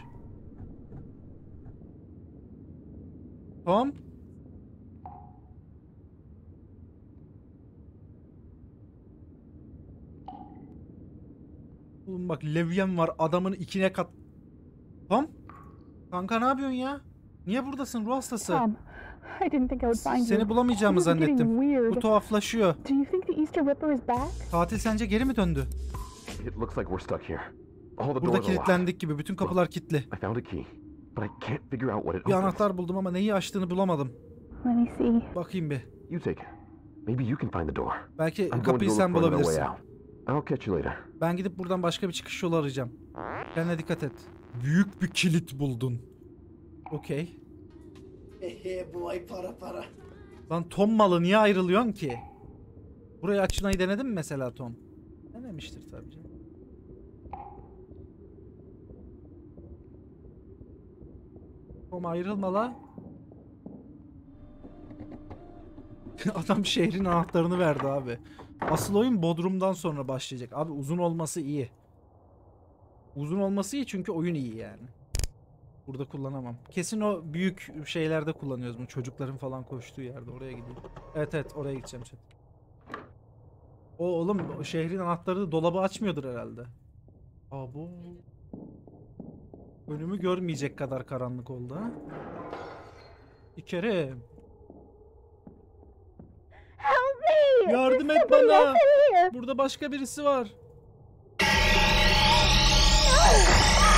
Tom. Oğlum bak levyen var, adamın ikine kat. Tom? Kanka ne yapıyorsun ya? Niye buradasın, ruh hastası? Tom, I didn't think I would find you. Seni bulamayacağımı This is getting zannettim. weird. Bu tuhaflaşıyor. Do you think the Easter Ripper is back? Katil sence geri mi döndü? It looks like we're stuck here. All the Burada doors are locked. kilitlendik gibi. Bütün kapılar kilitli. I found a key, but I can't figure out what it Bir opens. anahtar buldum ama neyi açtığını bulamadım. Let me see. Bakayım bir. You take it. Maybe you can find the door. Belki I'm going kapıyı to go sen look for another way bulabilirsin. out. I'll catch you later. Ben gidip buradan başka bir çıkış yolu arayacağım. Kendine dikkat et. Büyük bir kilit buldun. Okey. Hehe boy para para. Lan Tom malı niye ayrılıyorsun ki? Burayı açmayı denedin mi mesela Tom? Denemiştir tabii canım. Tom ayrılma la. Adam şehrin anahtarını verdi abi. Asıl oyun Bodrum'dan sonra başlayacak. Abi uzun olması iyi. Uzun olması iyi çünkü oyun iyi yani. Burada kullanamam. Kesin o büyük şeylerde kullanıyoruz bunu. Çocukların falan koştuğu yerde. Oraya gideyim. Evet evet oraya gideceğim. Chat. O oğlum o şehrin anahtarı dolabı açmıyordur herhalde. Abo. Önümü görmeyecek kadar karanlık oldu ha. İçeri. Help me! Yardım There's et somebody bana. else in here. Burada başka birisi var. No!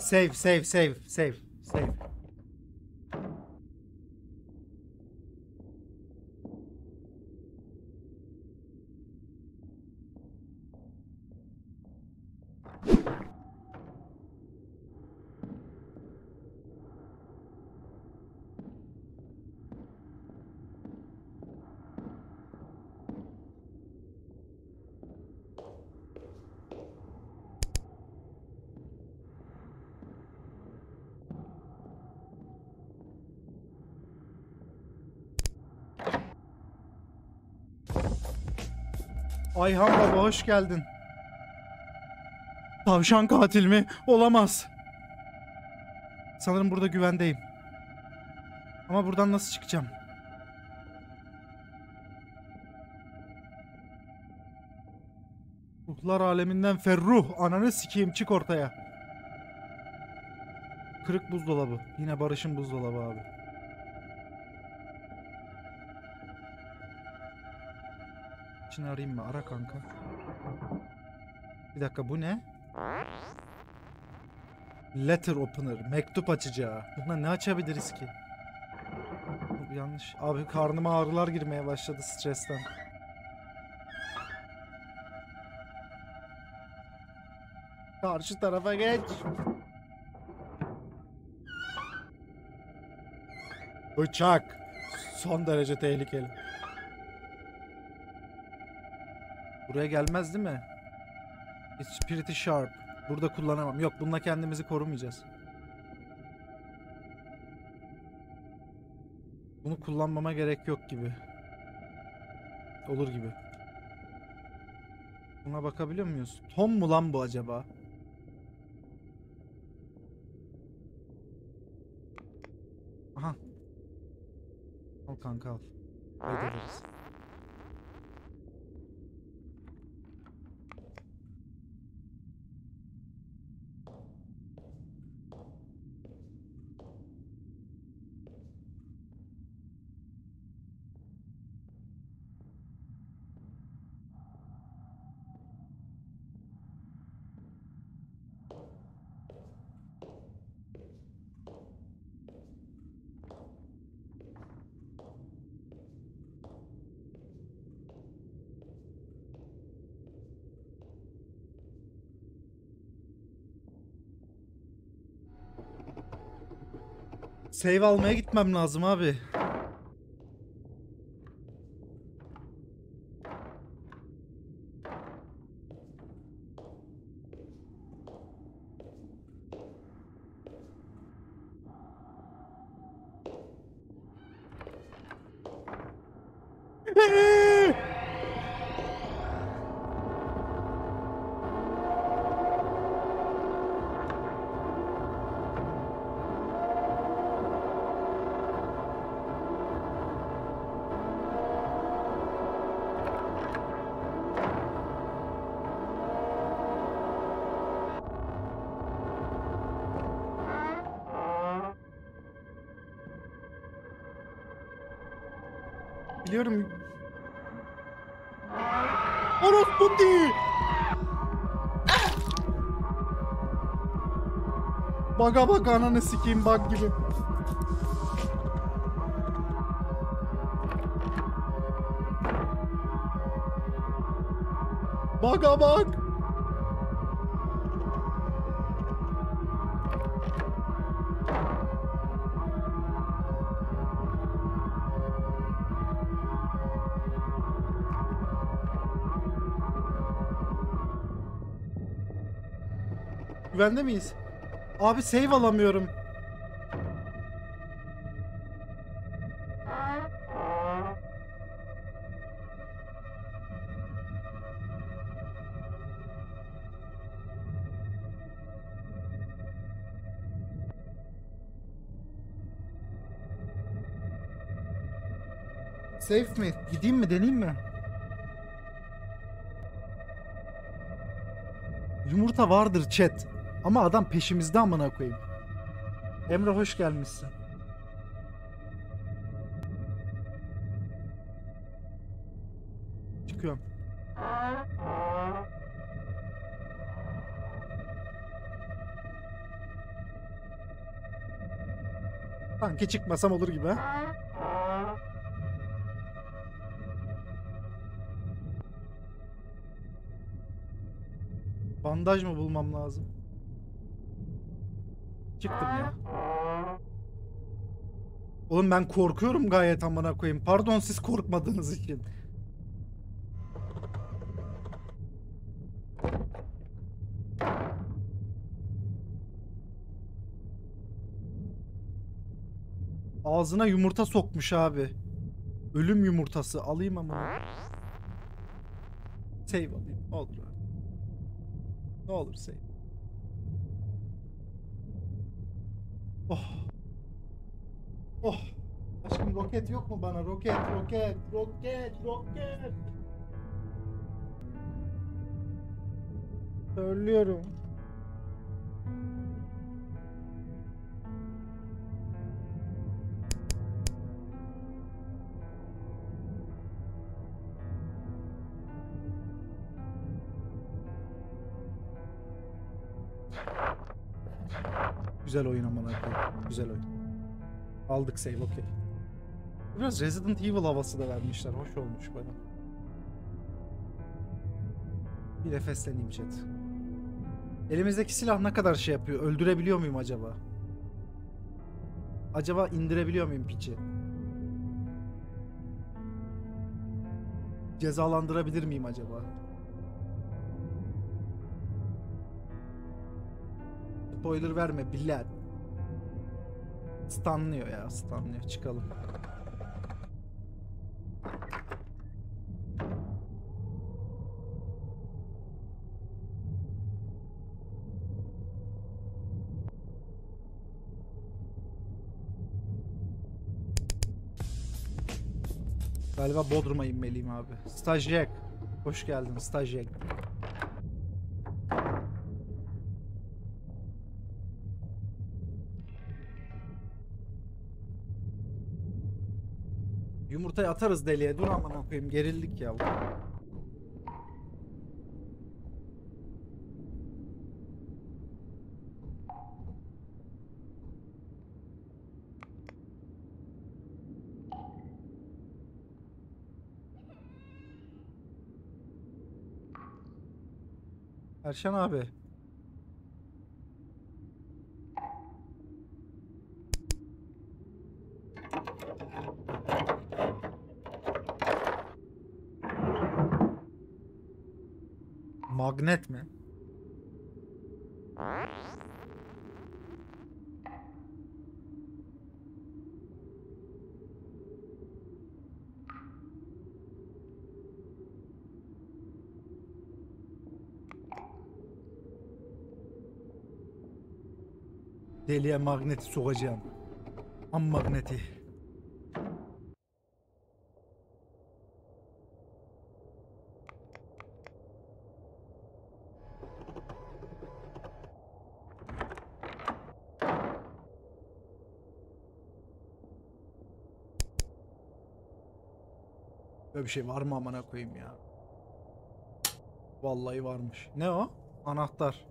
Save, save, save, save, save. Ayhan baba hoş geldin. Tavşan katil mi? Olamaz. Sanırım burada güvendeyim. Ama buradan nasıl çıkacağım? Ruhlar aleminden Ferruh. Ananı sikeyim, çık ortaya. Kırık buzdolabı. Yine Barış'ın buzdolabı abi. İçini arayayım mı? Ara kanka. Bir dakika, bu ne? Letter opener. Mektup açacağı. Buna ne açabiliriz ki? Bu yanlış. Abi karnıma ağrılar girmeye başladı stresten. Karşı tarafa geç. Bıçak. Son derece tehlikeli. Buraya gelmez değil mi? It's pretty sharp. Burada kullanamam. Yok, bununla kendimizi korumayacağız. Bunu kullanmama gerek yok gibi. Olur gibi. Buna bakabiliyor muyuz? Tom mu lan bu acaba? Aha. Al kanka al. Kaydederiz. Save almaya gitmem lazım abi. Biliyorum. Orospu değil. Baga bak, ananı sikeyim, bug gibi. Baga bak. Güvende miyiz? Abi save alamıyorum. Safe mi? Gideyim mi? Deneyeyim mi? Yumurta vardır chat. Ama adam peşimizde amına koyayım. Emre hoş gelmişsin. Çıkıyorum. Sanki çıkmasam olur gibi ha. Bandaj mı bulmam lazım? Çıktım ya. Oğlum ben korkuyorum gayet amına koyayım. Pardon siz korkmadığınız için. Ağzına yumurta sokmuş abi. Ölüm yumurtası. Alayım ama. Save alayım. Ne olur abi. Ne olur save. Oh. Oh. Aşkım roket yok mu bana? Roket, roket, roket, roket. Söylüyorum. Güzel oyun amına koyayım. Güzel oyun. Aldık save, okey. Biraz Resident Evil havası da vermişler. Hoş olmuş bana. Bir nefesleneyim chat. Elimizdeki silah ne kadar şey yapıyor? Öldürebiliyor muyum acaba? Acaba indirebiliyor muyum piçi? Cezalandırabilir miyim acaba? Spoiler verme billah. Stunlıyor ya, stunlıyor. Çıkalım. Galiba Bodrum'a inmeliyim abi. Stajyek. Hoş geldin stajyek. Yumurtayı atarız deliye. Dur amına koyayım. Gerildik ya. Erşan abi. Magnet mi? Deliye magneti sokacağım. Am magneti. Böyle bir şey var mı amına koyayım ya? Vallahi varmış. Ne o? Anahtar.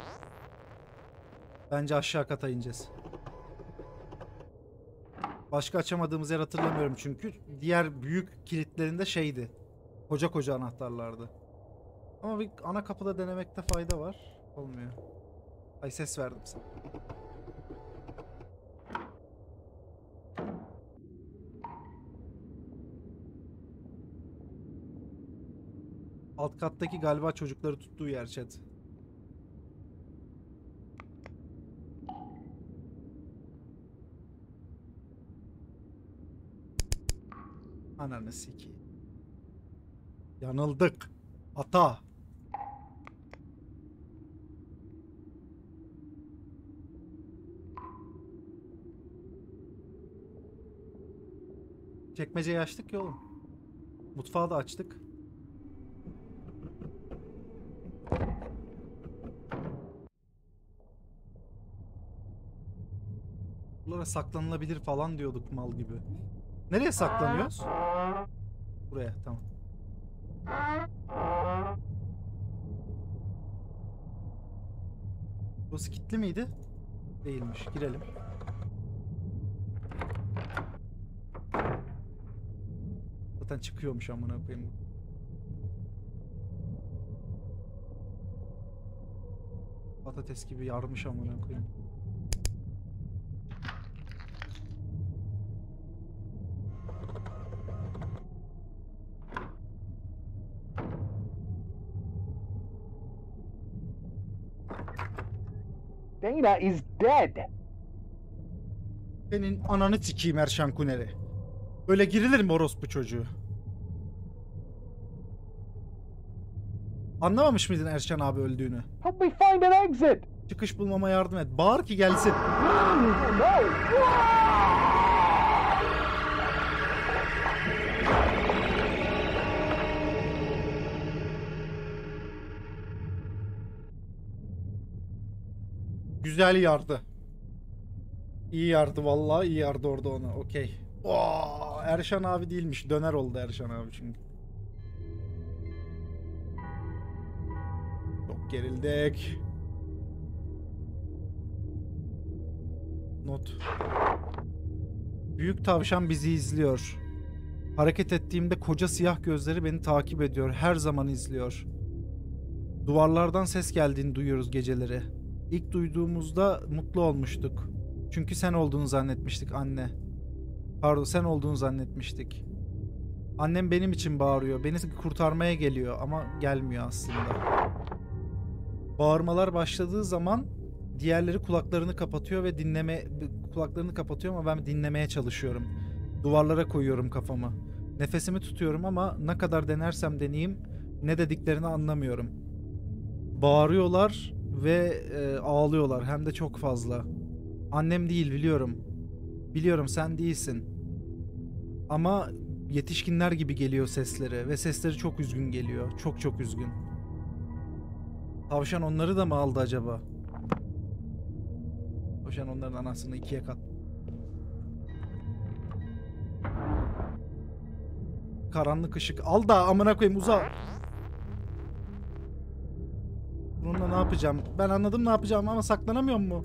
Bence aşağı kata ineceğiz. Başka açamadığımız yer hatırlamıyorum çünkü. Diğer büyük kilitlerinde şeydi. Koca koca anahtarlardı. Ama bir ana kapıda denemekte fayda var. Olmuyor. Ay ses verdim sana. Alt kattaki galiba çocukları tuttuğu yer chat. Ananı sikeyim. Yanıldık. Hata. Çekmeceyi açtık ya oğlum. Mutfağı da açtık. Buralara saklanılabilir falan diyorduk mal gibi. Nereye saklanıyoruz? Buraya, tamam. Burası kilitli miydi? Değilmiş. Girelim. Zaten çıkıyormuş amına koyayım. Patates gibi yarmış amına koyayım. Dana is dead. Senin ananı sikeyim Erşan Kuneri. Böyle girilir mi orospu çocuğu? Anlamamış mıydın Erşan abi öldüğünü? Help me find an exit. Çıkış bulmama yardım et. Bağır ki gelsin. Oh, no. Güzel yardı. İyi yardı vallahi, iyi yardı orada ona. Okey. Oo, Erşan abi değilmiş. Döner oldu Erşan abi çünkü. Çok gerildik. Not. Büyük tavşan bizi izliyor. Hareket ettiğimde koca siyah gözleri beni takip ediyor. Her zaman izliyor. Duvarlardan ses geldiğini duyuyoruz geceleri. İlk duyduğumuzda mutlu olmuştuk. Çünkü sen olduğunu zannetmiştik anne. Pardon, sen olduğunu zannetmiştik. Annem benim için bağırıyor. Beni kurtarmaya geliyor ama gelmiyor aslında. Bağırmalar başladığı zaman diğerleri kulaklarını kapatıyor ve dinleme kulaklarını kapatıyor ama ben dinlemeye çalışıyorum. Duvarlara koyuyorum kafamı. Nefesimi tutuyorum ama ne kadar denersem deneyeyim ne dediklerini anlamıyorum. Bağırıyorlar ve e, ağlıyorlar hem de çok fazla. Annem değil, biliyorum. Biliyorum sen değilsin. Ama yetişkinler gibi geliyor sesleri ve sesleri çok üzgün geliyor. Çok çok üzgün. Tavşan onları da mı aldı acaba? Tavşan onların anasını ikiye kat. Karanlık ışık. Al da amına koyayım, uza. Bununla ne yapacağım? Ben anladım ne yapacağım ama saklanamıyor mu?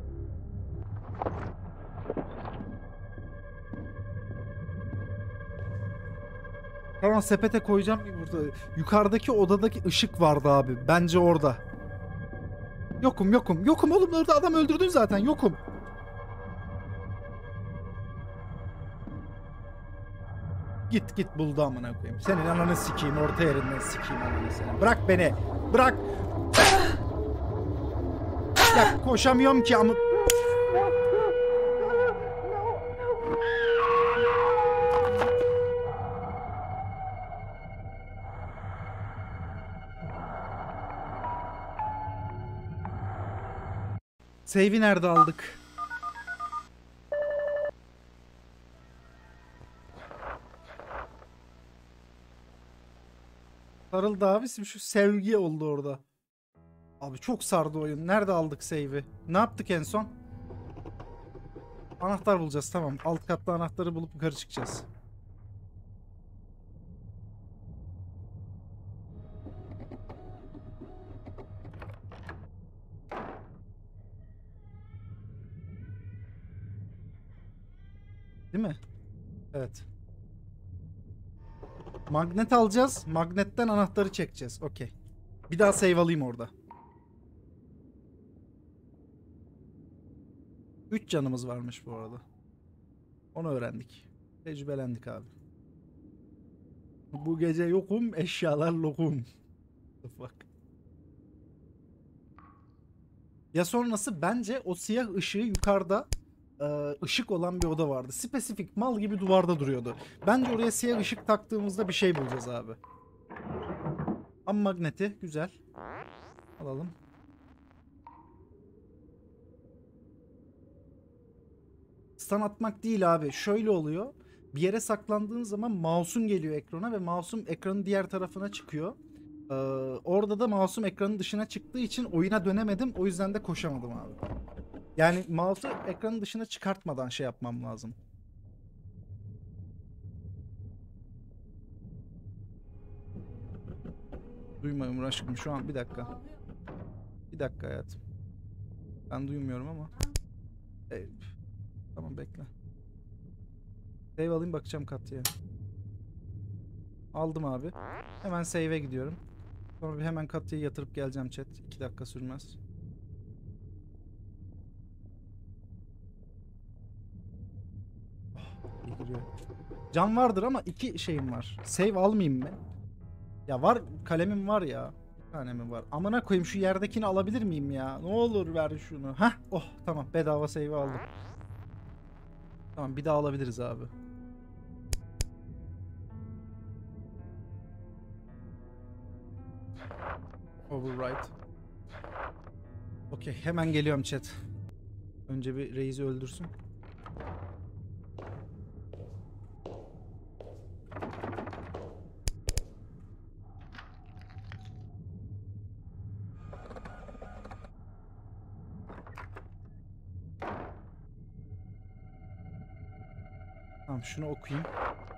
Tamam, sepete koyacağım burada. Yukarıdaki odadaki ışık vardı abi. Bence orada. Yokum yokum. Yokum oğlum, orada adam öldürdün zaten. Yokum. Git git buldu amına koyayım. Senin ananı sikeyim, orta yerinden sikeyim ananı seni. Bırak beni. Bırak. Ya koşamıyorum ki ama. Save'i nerede aldık? Sarıldı abi, şu sevgi oldu orada. Abi çok sardı oyun. Nerede aldık save'i? Ne yaptık en son? Anahtar bulacağız, tamam. Alt katta anahtarı bulup yukarı çıkacağız. Değil mi? Evet. Magnet alacağız. Magnetten anahtarı çekeceğiz. Okey. Bir daha save alayım orada. üç canımız varmış bu arada. Onu öğrendik. Tecrübelendik abi. Bu gece yokum, eşyalar lokum. The fuck. Ya sonrası bence o siyah ışığı yukarıda e, ışık olan bir oda vardı. Spesifik mal gibi duvarda duruyordu. Bence oraya siyah ışık taktığımızda bir şey bulacağız abi. Ama magneti güzel. Alalım. Stun atmak değil abi. Şöyle oluyor. Bir yere saklandığın zaman mouse'un geliyor ekrana ve mouse'um ekranın diğer tarafına çıkıyor. Ee, orada da mouse'um ekranın dışına çıktığı için oyuna dönemedim. O yüzden de koşamadım abi. Yani mouse'u ekranın dışına çıkartmadan şey yapmam lazım. Duymuyorum aşkım şu an. Bir dakika. Bir dakika hayatım. Ben duymuyorum ama. Ee, tamam bekle. Save alayım, bakacağım Katya'ya. Aldım abi. Hemen save'e gidiyorum. Sonra bir hemen katıyı yatırıp geleceğim chat. iki dakika sürmez. Oh, iyi giriyor. Can vardır ama iki şeyim var. Save almayayım mı? Ya var, kalemim var ya. Bir tane mi var? Amına koyayım, şu yerdekini alabilir miyim ya? Ne olur ver şunu. Hah, oh tamam, bedava save aldım. Tamam, bir daha alabiliriz abi. Override. Okey, hemen geliyorum chat. Önce bir reisi öldürsün. Tamam, şunu okuyayım.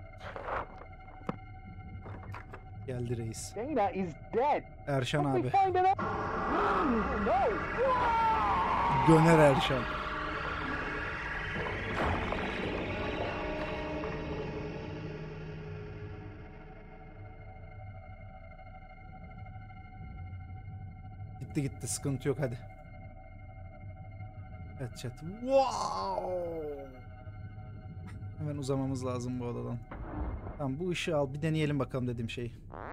Geldi reis. Dana is dead. Erşan abi. We find it out. No. Döner Erşan. Gitti gitti, sıkıntı yok, hadi. Evet chat. Wow. Hemen uzamamız lazım bu odadan. Tamam, bu ışığı al, bir deneyelim bakalım dediğim şey.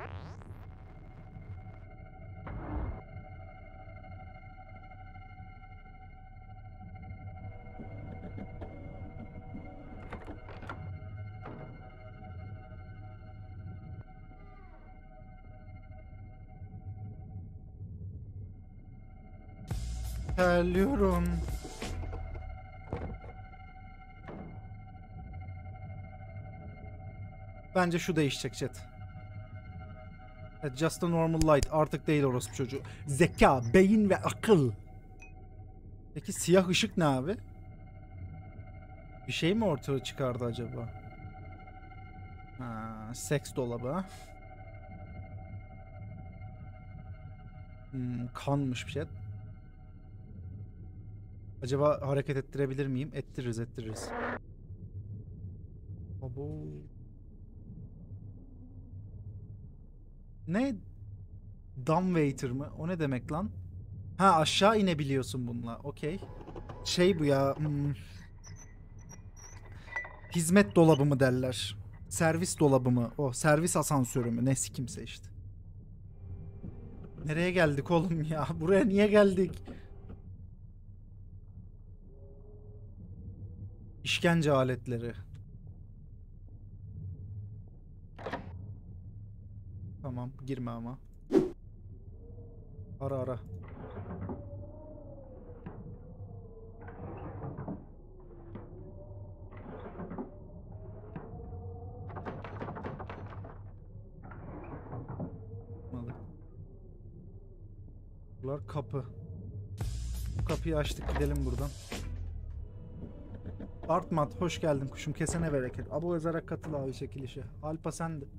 Terliyorum. Bence şu değişecek chat. Evet, just a normal light. Artık değil orospu çocuğu. Zeka, beyin ve akıl. Peki siyah ışık ne abi? Bir şey mi ortaya çıkardı acaba? Ha, seks dolabı ha. Hmm, kanmış chat. Acaba hareket ettirebilir miyim? Ettiririz, ettiririz. Abo. Ne? Dumbwaiter mı? O ne demek lan? Ha, aşağı inebiliyorsun bununla. Okey. Şey bu ya. Hmm. Hizmet dolabı mı derler? Servis dolabı mı? O servis asansörü mü? Ne kimse işte. Nereye geldik oğlum ya? Buraya niye geldik? İşkence aletleri. Tamam, girme ama. Ara ara. Bunlar kapı. Bu kapıyı açtık, gidelim buradan. Artmat hoş geldin kuşum, kesene bereket. Abo yazarak katıl abi çekilişe. Alpa sen de.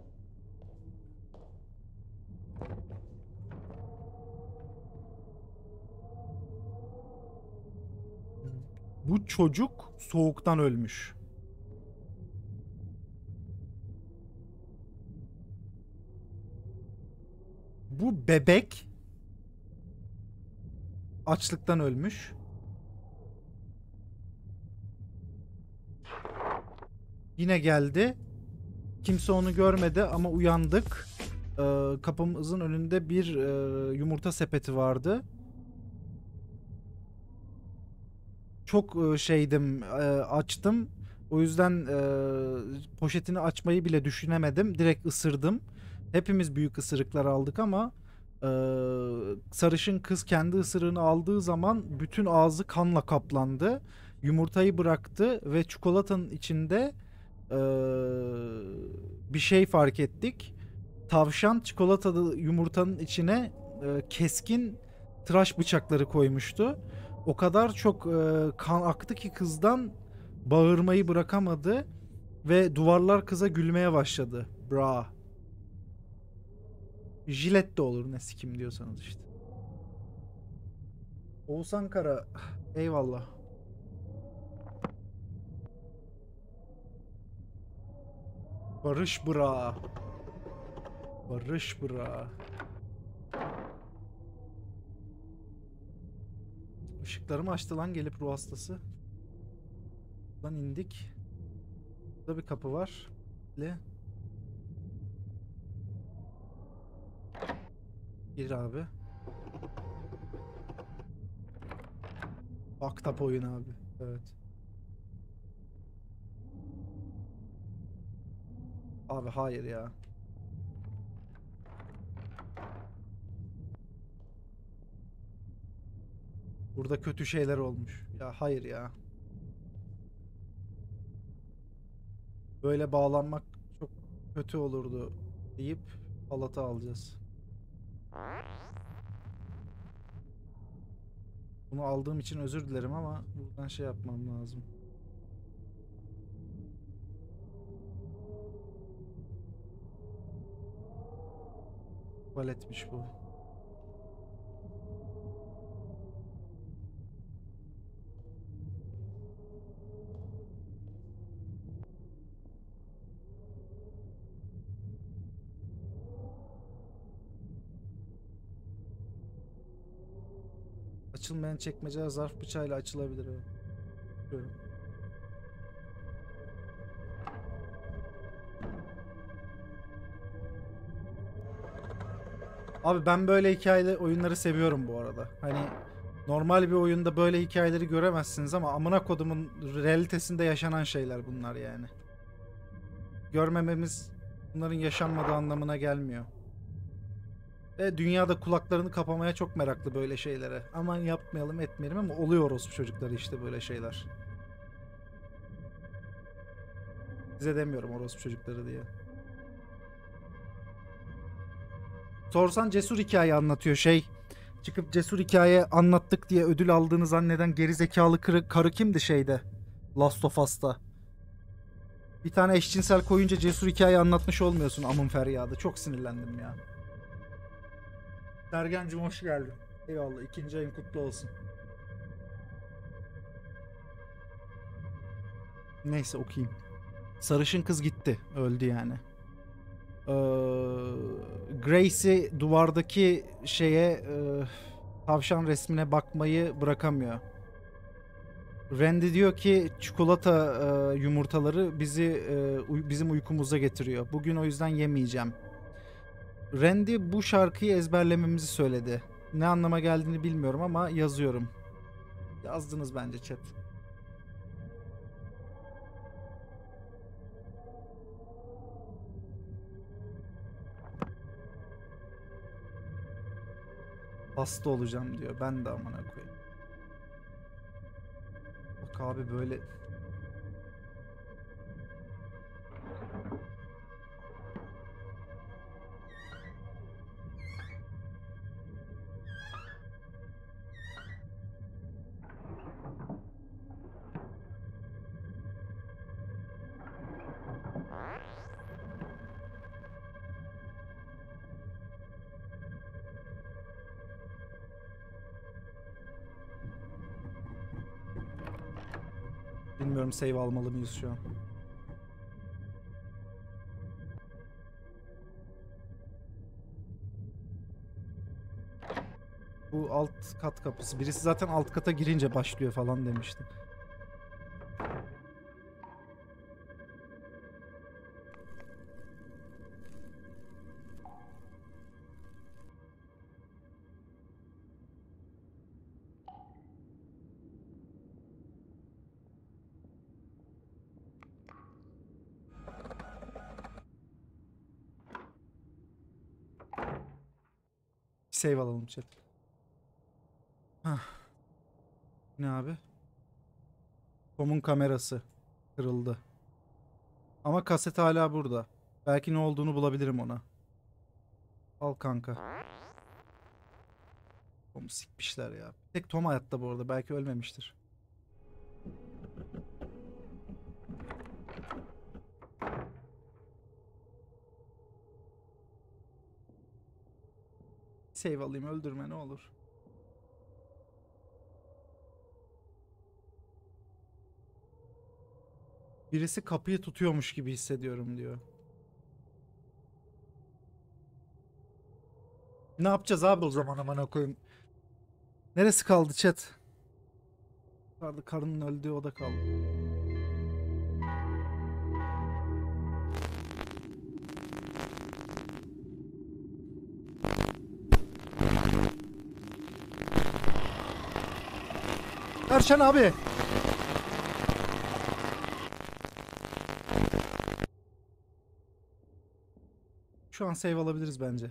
Bu çocuk soğuktan ölmüş. Bu bebek açlıktan ölmüş. Yine geldi. Kimse onu görmedi ama uyandık. Ee, kapımızın önünde bir e, yumurta sepeti vardı. Çok e, şeydim, e, açtım. O yüzden e, poşetini açmayı bile düşünemedim. Direkt ısırdım. Hepimiz büyük ısırıklar aldık ama e, sarışın kız kendi ısırığını aldığı zaman bütün ağzı kanla kaplandı. Yumurtayı bıraktı ve çikolatanın içinde e, bir şey fark ettik. Tavşan çikolatalı yumurtanın içine e, keskin tıraş bıçakları koymuştu. O kadar çok e, kan aktı ki kızdan bağırmayı bırakamadı ve duvarlar kıza gülmeye başladı. Bra. Jilet de olur, ne sikim diyorsanız işte. Oğuzhan Kara, eyvallah. Barış bra. Barış bra. Işıklarımı açtı lan gelip ruh hastası. Buradan indik. Burada bir kapı var. Le. Gir abi. Aktap oyun abi. Evet. Abi hayır ya. Burada kötü şeyler olmuş. Ya hayır ya. Böyle bağlanmak çok kötü olurdu deyip halata alacağız. Bunu aldığım için özür dilerim ama buradan şey yapmam lazım. Tuvaletmiş bu. Açılmayan çekmeceler zarf bıçağıyla açılabilir. Evet. Böyle. Abi ben böyle hikayeli oyunları seviyorum bu arada. Hani normal bir oyunda böyle hikayeleri göremezsiniz ama amına kodumun realitesinde yaşanan şeyler bunlar yani. Görmememiz bunların yaşanmadığı anlamına gelmiyor. Ve dünyada kulaklarını kapamaya çok meraklı böyle şeylere. Aman yapmayalım etmeyelim ama oluyor orospu çocukları işte böyle şeyler. Size demiyorum orospu çocukları diye. Sorsan cesur hikaye anlatıyor şey. Çıkıp cesur hikaye anlattık diye ödül aldığını zanneden gerizekalı karı, karı kimdi şeyde? Last of Us'ta. Bir tane eşcinsel koyunca cesur hikaye anlatmış olmuyorsun amın feryadı. Çok sinirlendim ya. Sergen'cim hoş geldin. Eyvallah. İkinci ayın kutlu olsun. Neyse okuyayım. Sarışın kız gitti. Öldü yani. Ee, Gracie duvardaki şeye e, tavşan resmine bakmayı bırakamıyor. Randy diyor ki çikolata e, yumurtaları bizi e, uy- bizim uykumuza getiriyor. Bugün o yüzden yemeyeceğim. Randy bu şarkıyı ezberlememizi söyledi. Ne anlama geldiğini bilmiyorum ama yazıyorum. Yazdınız bence chat. Hasta olacağım diyor. Ben de amına koyayım. Bak abi böyle bilmiyorum save almalı mıyız şu an. Bu alt kat kapısı. Birisi zaten alt kata girince başlıyor falan demişti. Save alalım chat. Hah. Ne abi? Tom'un kamerası kırıldı. Ama kaset hala burada. Belki ne olduğunu bulabilirim ona. Al kanka. Tom'u sikmişler ya. Tek Tom hayatta bu arada. Belki ölmemiştir. Save alayım öldürme ne olur. Birisi kapıyı tutuyormuş gibi hissediyorum diyor. Ne yapacağız abi o zaman amına koyayım? Neresi kaldı chat? Kaldı karının öldüğü oda kaldı. Erşen abi. Şu an save alabiliriz bence.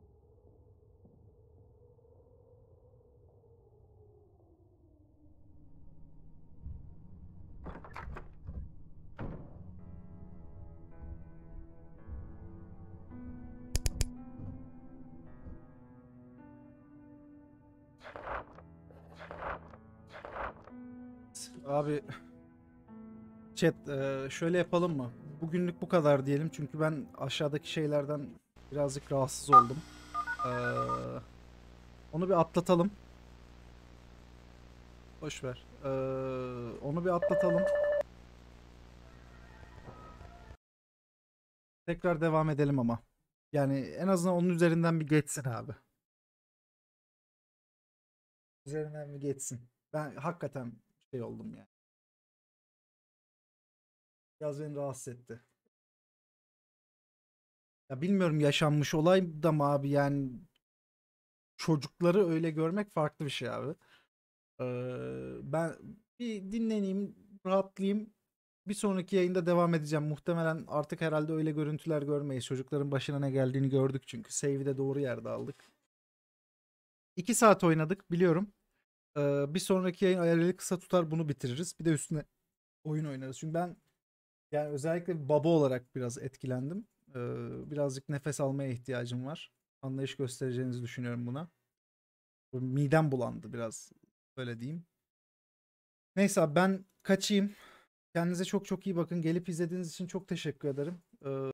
Abi chat e, şöyle yapalım mı? Bugünlük bu kadar diyelim çünkü ben aşağıdaki şeylerden birazcık rahatsız oldum. Ee, onu bir atlatalım. Boş ver. Ee, onu bir atlatalım. Tekrar devam edelim ama. Yani en azından onun üzerinden bir geçsin abi. Üzerinden bir geçsin. Ben hakikaten şey oldum yani. Biraz beni rahatsız etti. Ya bilmiyorum yaşanmış olay da mı abi yani çocukları öyle görmek farklı bir şey abi. Ee, ben bir dinleneyim, rahatlayayım. Bir sonraki yayında devam edeceğim. Muhtemelen artık herhalde öyle görüntüler görmeyiz. Çocukların başına ne geldiğini gördük çünkü. Save'i de doğru yerde aldık. iki saat oynadık biliyorum. Ee, bir sonraki yayın ayarları kısa tutar bunu bitiririz. Bir de üstüne oyun oynarız. Çünkü ben yani özellikle bir baba olarak biraz etkilendim. Ee, birazcık nefes almaya ihtiyacım var. Anlayış göstereceğinizi düşünüyorum buna. Midem bulandı biraz. Öyle diyeyim. Neyse abi ben kaçayım. Kendinize çok çok iyi bakın. Gelip izlediğiniz için çok teşekkür ederim. Ee,